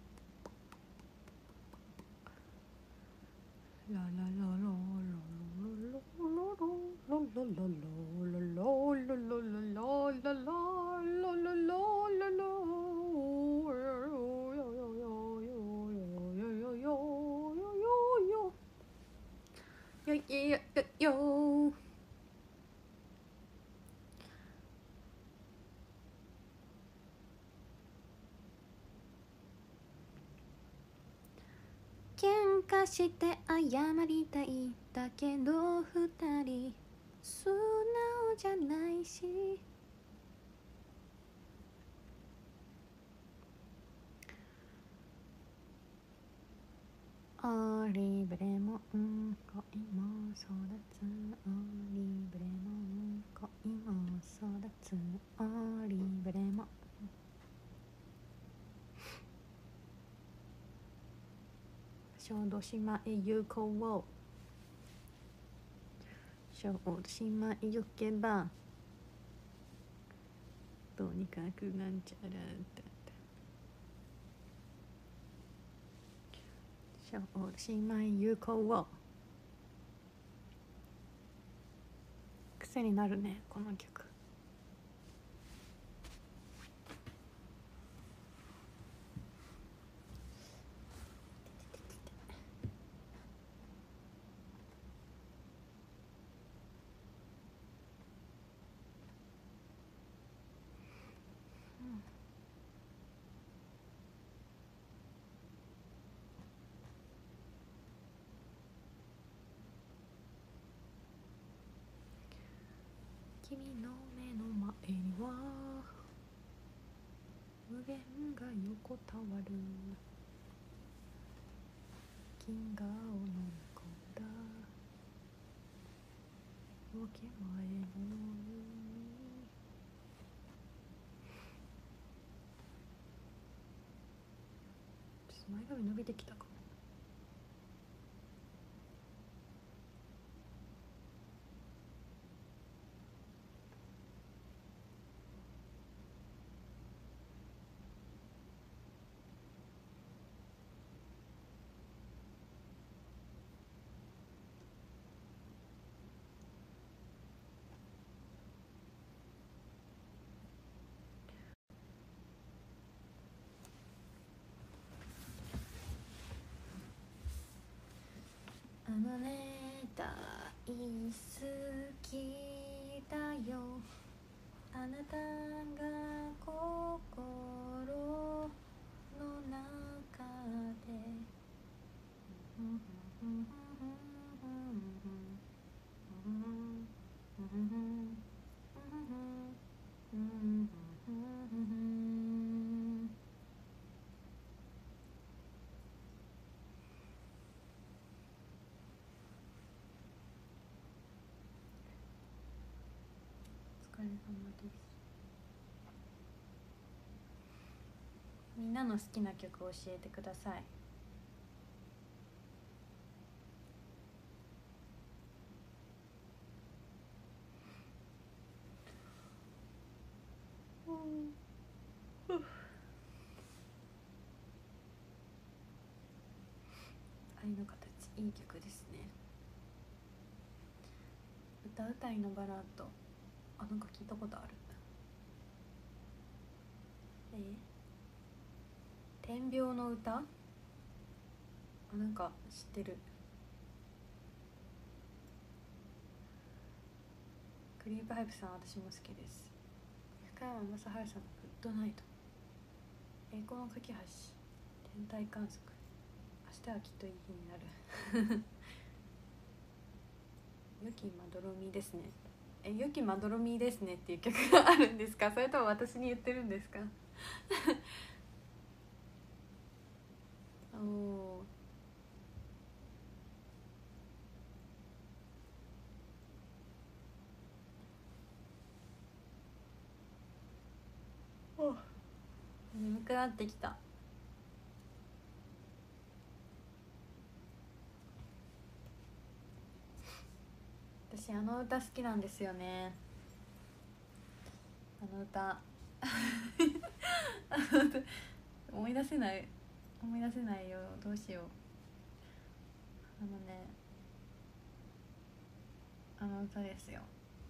ララララララララ喧嘩して謝りたいだけど二人素直じゃないし、オリブレモン恋も育つ、オリブレモン恋も育つ、オリブレモン。小豆島へ行こう、小豆島へ行けばとにかくなんちゃらだった。小豆島へ行こう。癖になるねこの曲。君の目の前には無限が横たわる、銀河を飲み込んだ夜明け前の海。ちょっと前髪伸びてきたかも。あのね大好きだよ、あなたが心の中で、お疲れ様です。みんなの好きな曲を教えてください。愛の形、いい曲ですね。歌うたいのバラード、あ、なんか聞いたことある。え天秤の歌、あ、なんか知ってる。クリープハイプさん私も好きです。深山雅治さんのグッドナイト、栄光の架け橋、天体観測、明日はきっといい日になる良きまどろみですね。え、良きまどろみですねっていう曲があるんですか？それとも私に言ってるんですか？おお、眠くなってきた。私あの歌好きなんですよね。あの歌思い出せない思い出せないよ、どうしよう。あのね、あの歌ですよ。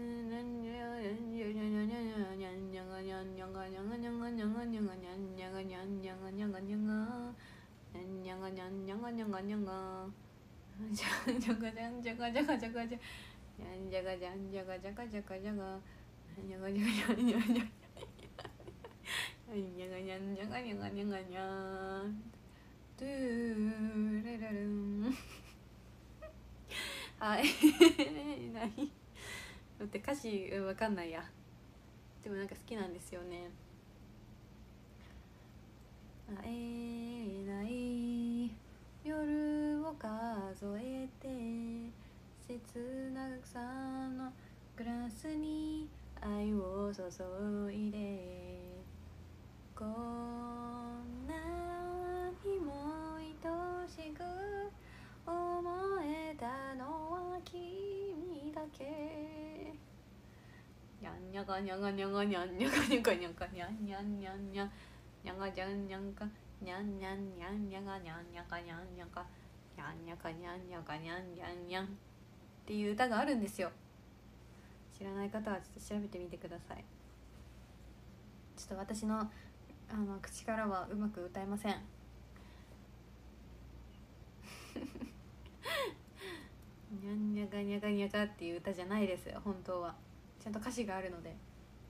じゃんじゃがじゃんじゃがじゃがじゃがじゃんじゃがじゃんじゃがじゃがじゃがじゃがじゃがじゃがじゃがじゃがじゃがじゃがじゃがじゃがじゃがじゃがじゃドゥーレラルンはい何だって歌詞わかんないや。でもなんか好きなんですよね。会えない夜を数えて切な草のグラスに愛を注いでこんなにも愛しく思えたのは君だけにゃんにゃがにゃがにゃがにゃんにゃがにゃがにゃがにゃんにゃんにゃんにゃんにゃがじゃんにゃんかにゃんにゃんにゃんにゃがにゃんにゃかにゃんにゃかにゃんにゃかにゃんにゃかにゃんにゃんにゃんっていう歌があるんですよ。知らない方はちょっと調べてみてください。ちょっと私のあの口からはうまく歌えませんにゃんにゃがにゃがにゃがっていう歌じゃないですよ。本当はちゃんと歌詞があるので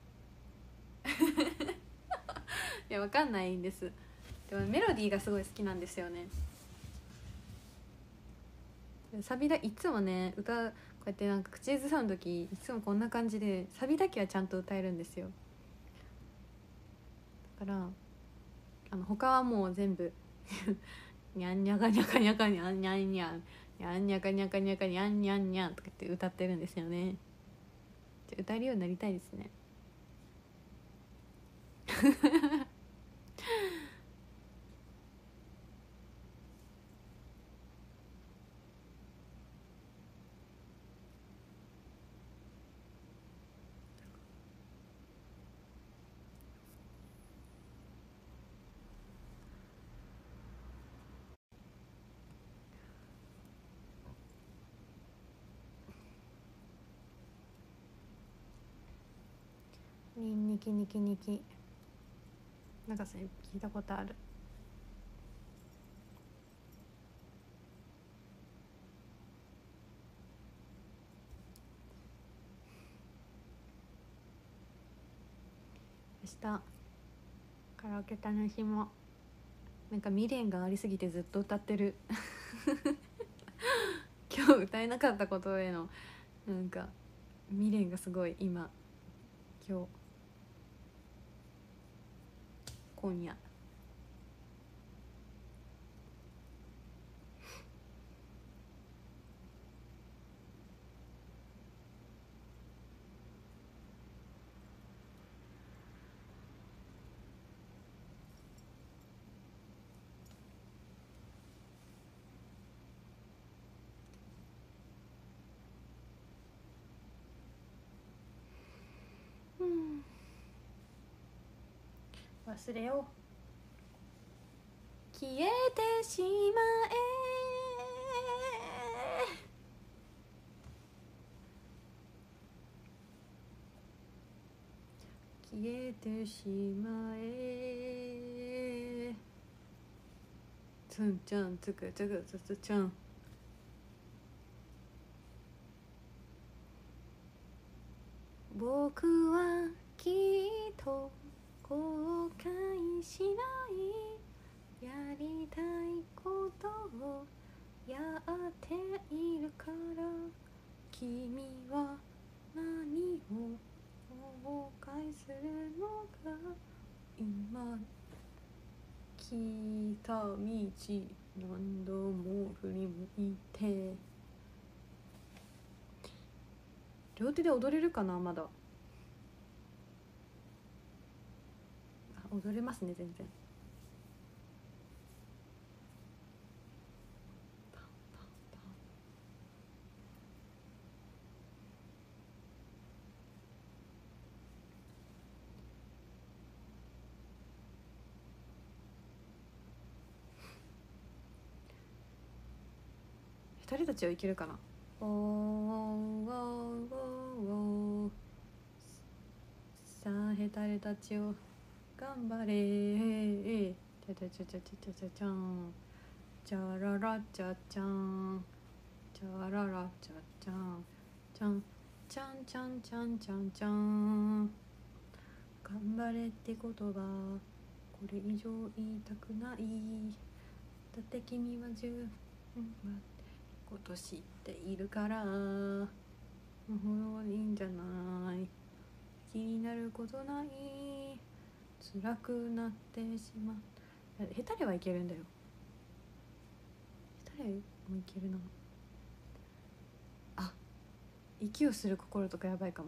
いやわかんないんです。でもメロディーがすごい好きなんですよね。サビだいつもね歌こうやってなんか口ずさむ時いつもこんな感じでサビだけはちゃんと歌えるんですよ。だからあの他はもう全部にゃんにゃかにゃかにゃかにゃんにゃんにゃんにゃんにゃかにゃかにゃかにゃんにゃんにゃんとかって歌ってるんですよね。歌えるようになりたいですねにんにきにきにきなんかそれ聞いたことある。明日カラオケ楽しもう。なんか未練がありすぎてずっと歌ってる今日歌えなかったことへのなんか未練がすごい今今日今夜忘れよう。消えてしまえ、消えてしまえ、つんちゃんつくつくつつちゃん。僕はきっと後悔しない、やりたいことをやっているから。君は何を後悔するのか、今来た道何度も振り向いて。両手で踊れるかな。まだ踊れますね全然。二人たちはいけるかな。おーおーおーおー、さあヘタレたちを頑張れ。ちゃちゃちゃちゃちゃちゃちゃん、チャララチャチャン、チャララチャチャン、チャンチャンチャンチャンチャンチャン。頑張れって言葉これ以上言いたくない。だって君は十分こと知っているからもういいんじゃない。気になることない、辛くなってしまう。ヘタレはいけるんだよ。ヘタレもいけるなあ。息をする心とかやばいかも。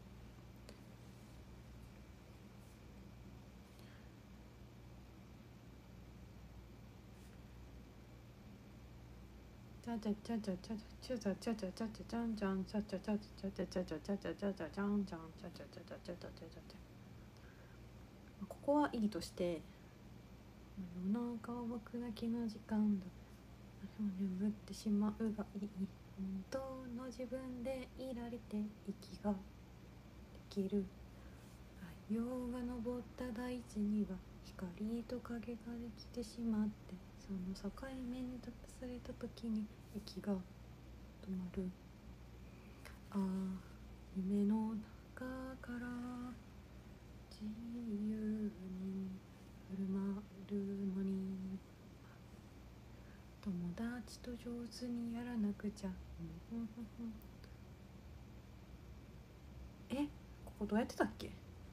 チャチャチャチャチャチャチャチャチャチャチャチャンチャンチャチャチャチャチャチャチャチャチャチャチャチャンチャンチャチャチャチャチャチャチャチャチャ。ここはいいとして、夜中は僕だけの時間だ、眠ってしまうがいい、本当の自分でいられて息ができる。太陽が昇った大地には光と影ができてしまって、その境目に立たされた時に息が止まる。ああ、夢の中から自由に振る舞うのに、友達と上手にやらなくちゃ。え、ここどうやってたっけ。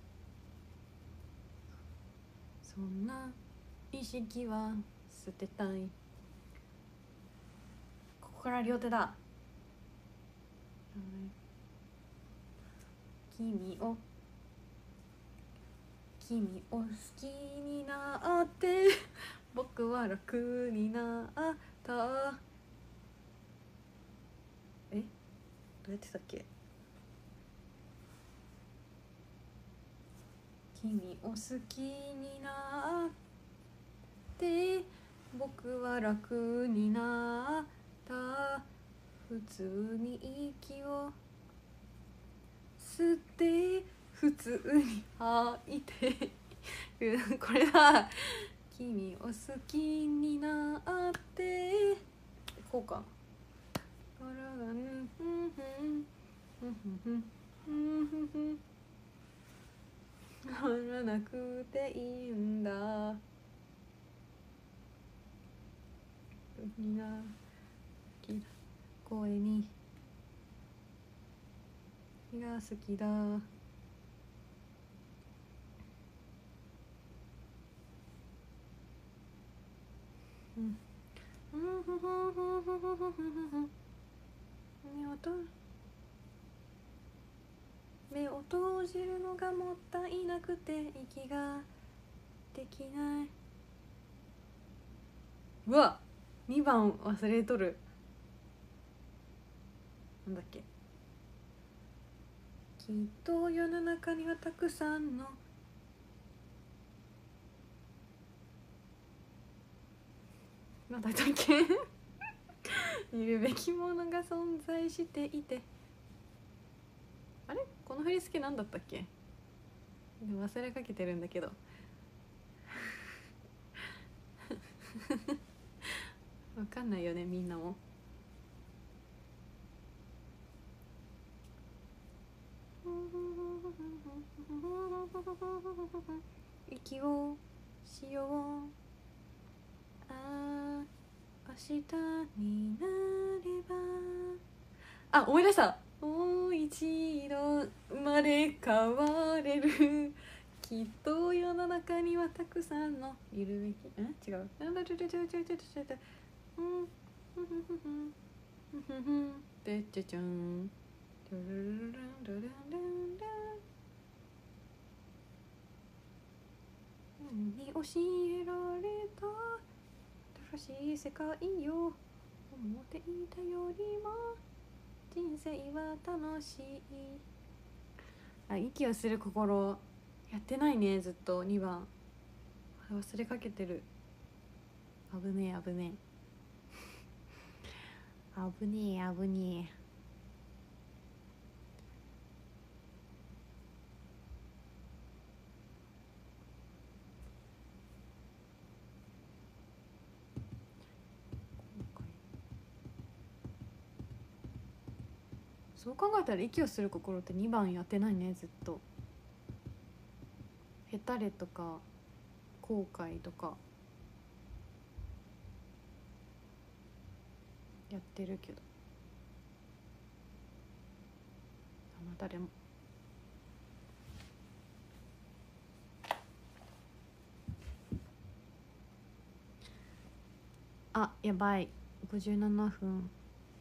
そんな意識は捨てたい。ここから両手だ。君を君を好きになって僕は楽になった。え、どうやってたっけ。君を好きになって僕は楽になった。普通に息を吸って普通に吐いてこれは君を好きになってこうか。からがぬふんふんふんふんふんふんふんふんならなくていいんだ。みんな声にが好きだ。うん目を閉じるのがもったいなくて息ができない。うわ、にばん忘れとる。なんだっけ。きっと世の中にはたくさんのなんだったっけ見るべきものが存在していて、あれこの振り付けなんだったっけ、でも忘れかけてるんだけどわかんないよねみんなも。息をしよう、あ明日になれば、あ思い出した、もう一度生まれ変われる、きっと世の中にはたくさんのいるべき、ん違う、なんだちょちょちょちょちょちょちょうんふんふんふんふんふんふんでちゃちゃんルルルルルルルルルに教えられた新しい世界よ、思っていたよりも人生は楽しい。あ、息をする心やってないね、ずっとにばん忘れかけてる。危ねえ危ねえ危ねえ危ねえ。そう考えたら息をする心ってにばんやってないね、ずっと。ヘタレとか後悔とかやってるけど、あの誰もあやばいごじゅうななふん。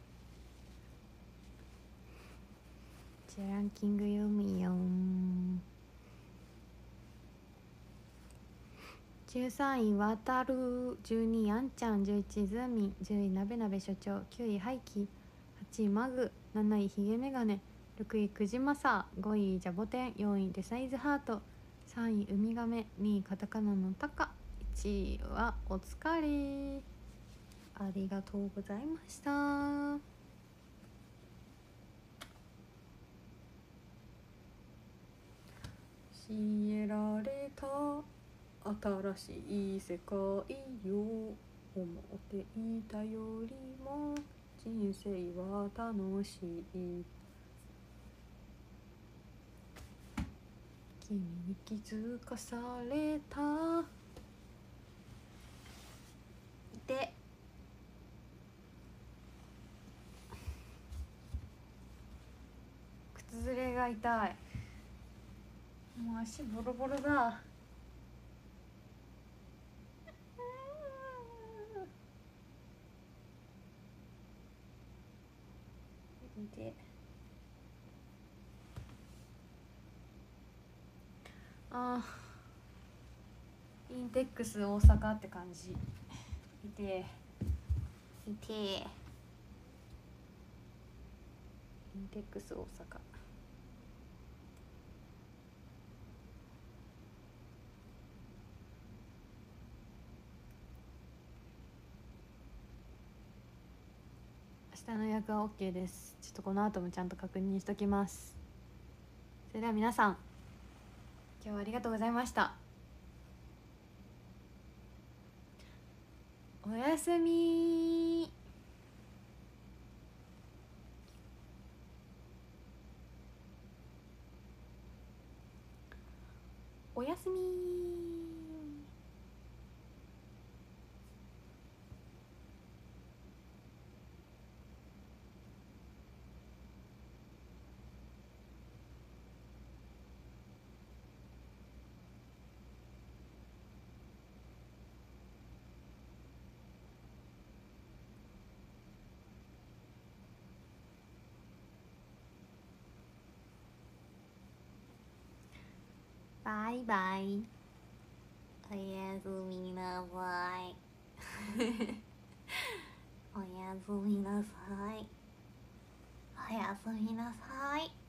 じゃあランキング読みよん。じゅうさんいわたる、じゅうにいあんちゃん、じゅういちいズーミン、じゅういなべなべ所長、きゅういハイキ、はちいマグ、なないひげメガネ、ろくいくじまさ、ごいジャボテン、よんいデサイズハート、さんいウミガメ、にいカタカナのタカ、いちいはおつかれ。ありがとうございました。教えられた新しい世界よ、思っていたよりも人生は楽しい、君に気づかされたで、靴ずれが痛い、もう足ボロボロだ。であーインテックス大阪って感じ。痛え痛え、インテックス大阪。明日の予約は OK です。ちょっとこの後もちゃんと確認しときます。それでは皆さん今日はありがとうございました。おやすみ。おやすみ。バイバイ。おやすみなさい。おやすみなさい。おやすみなさい。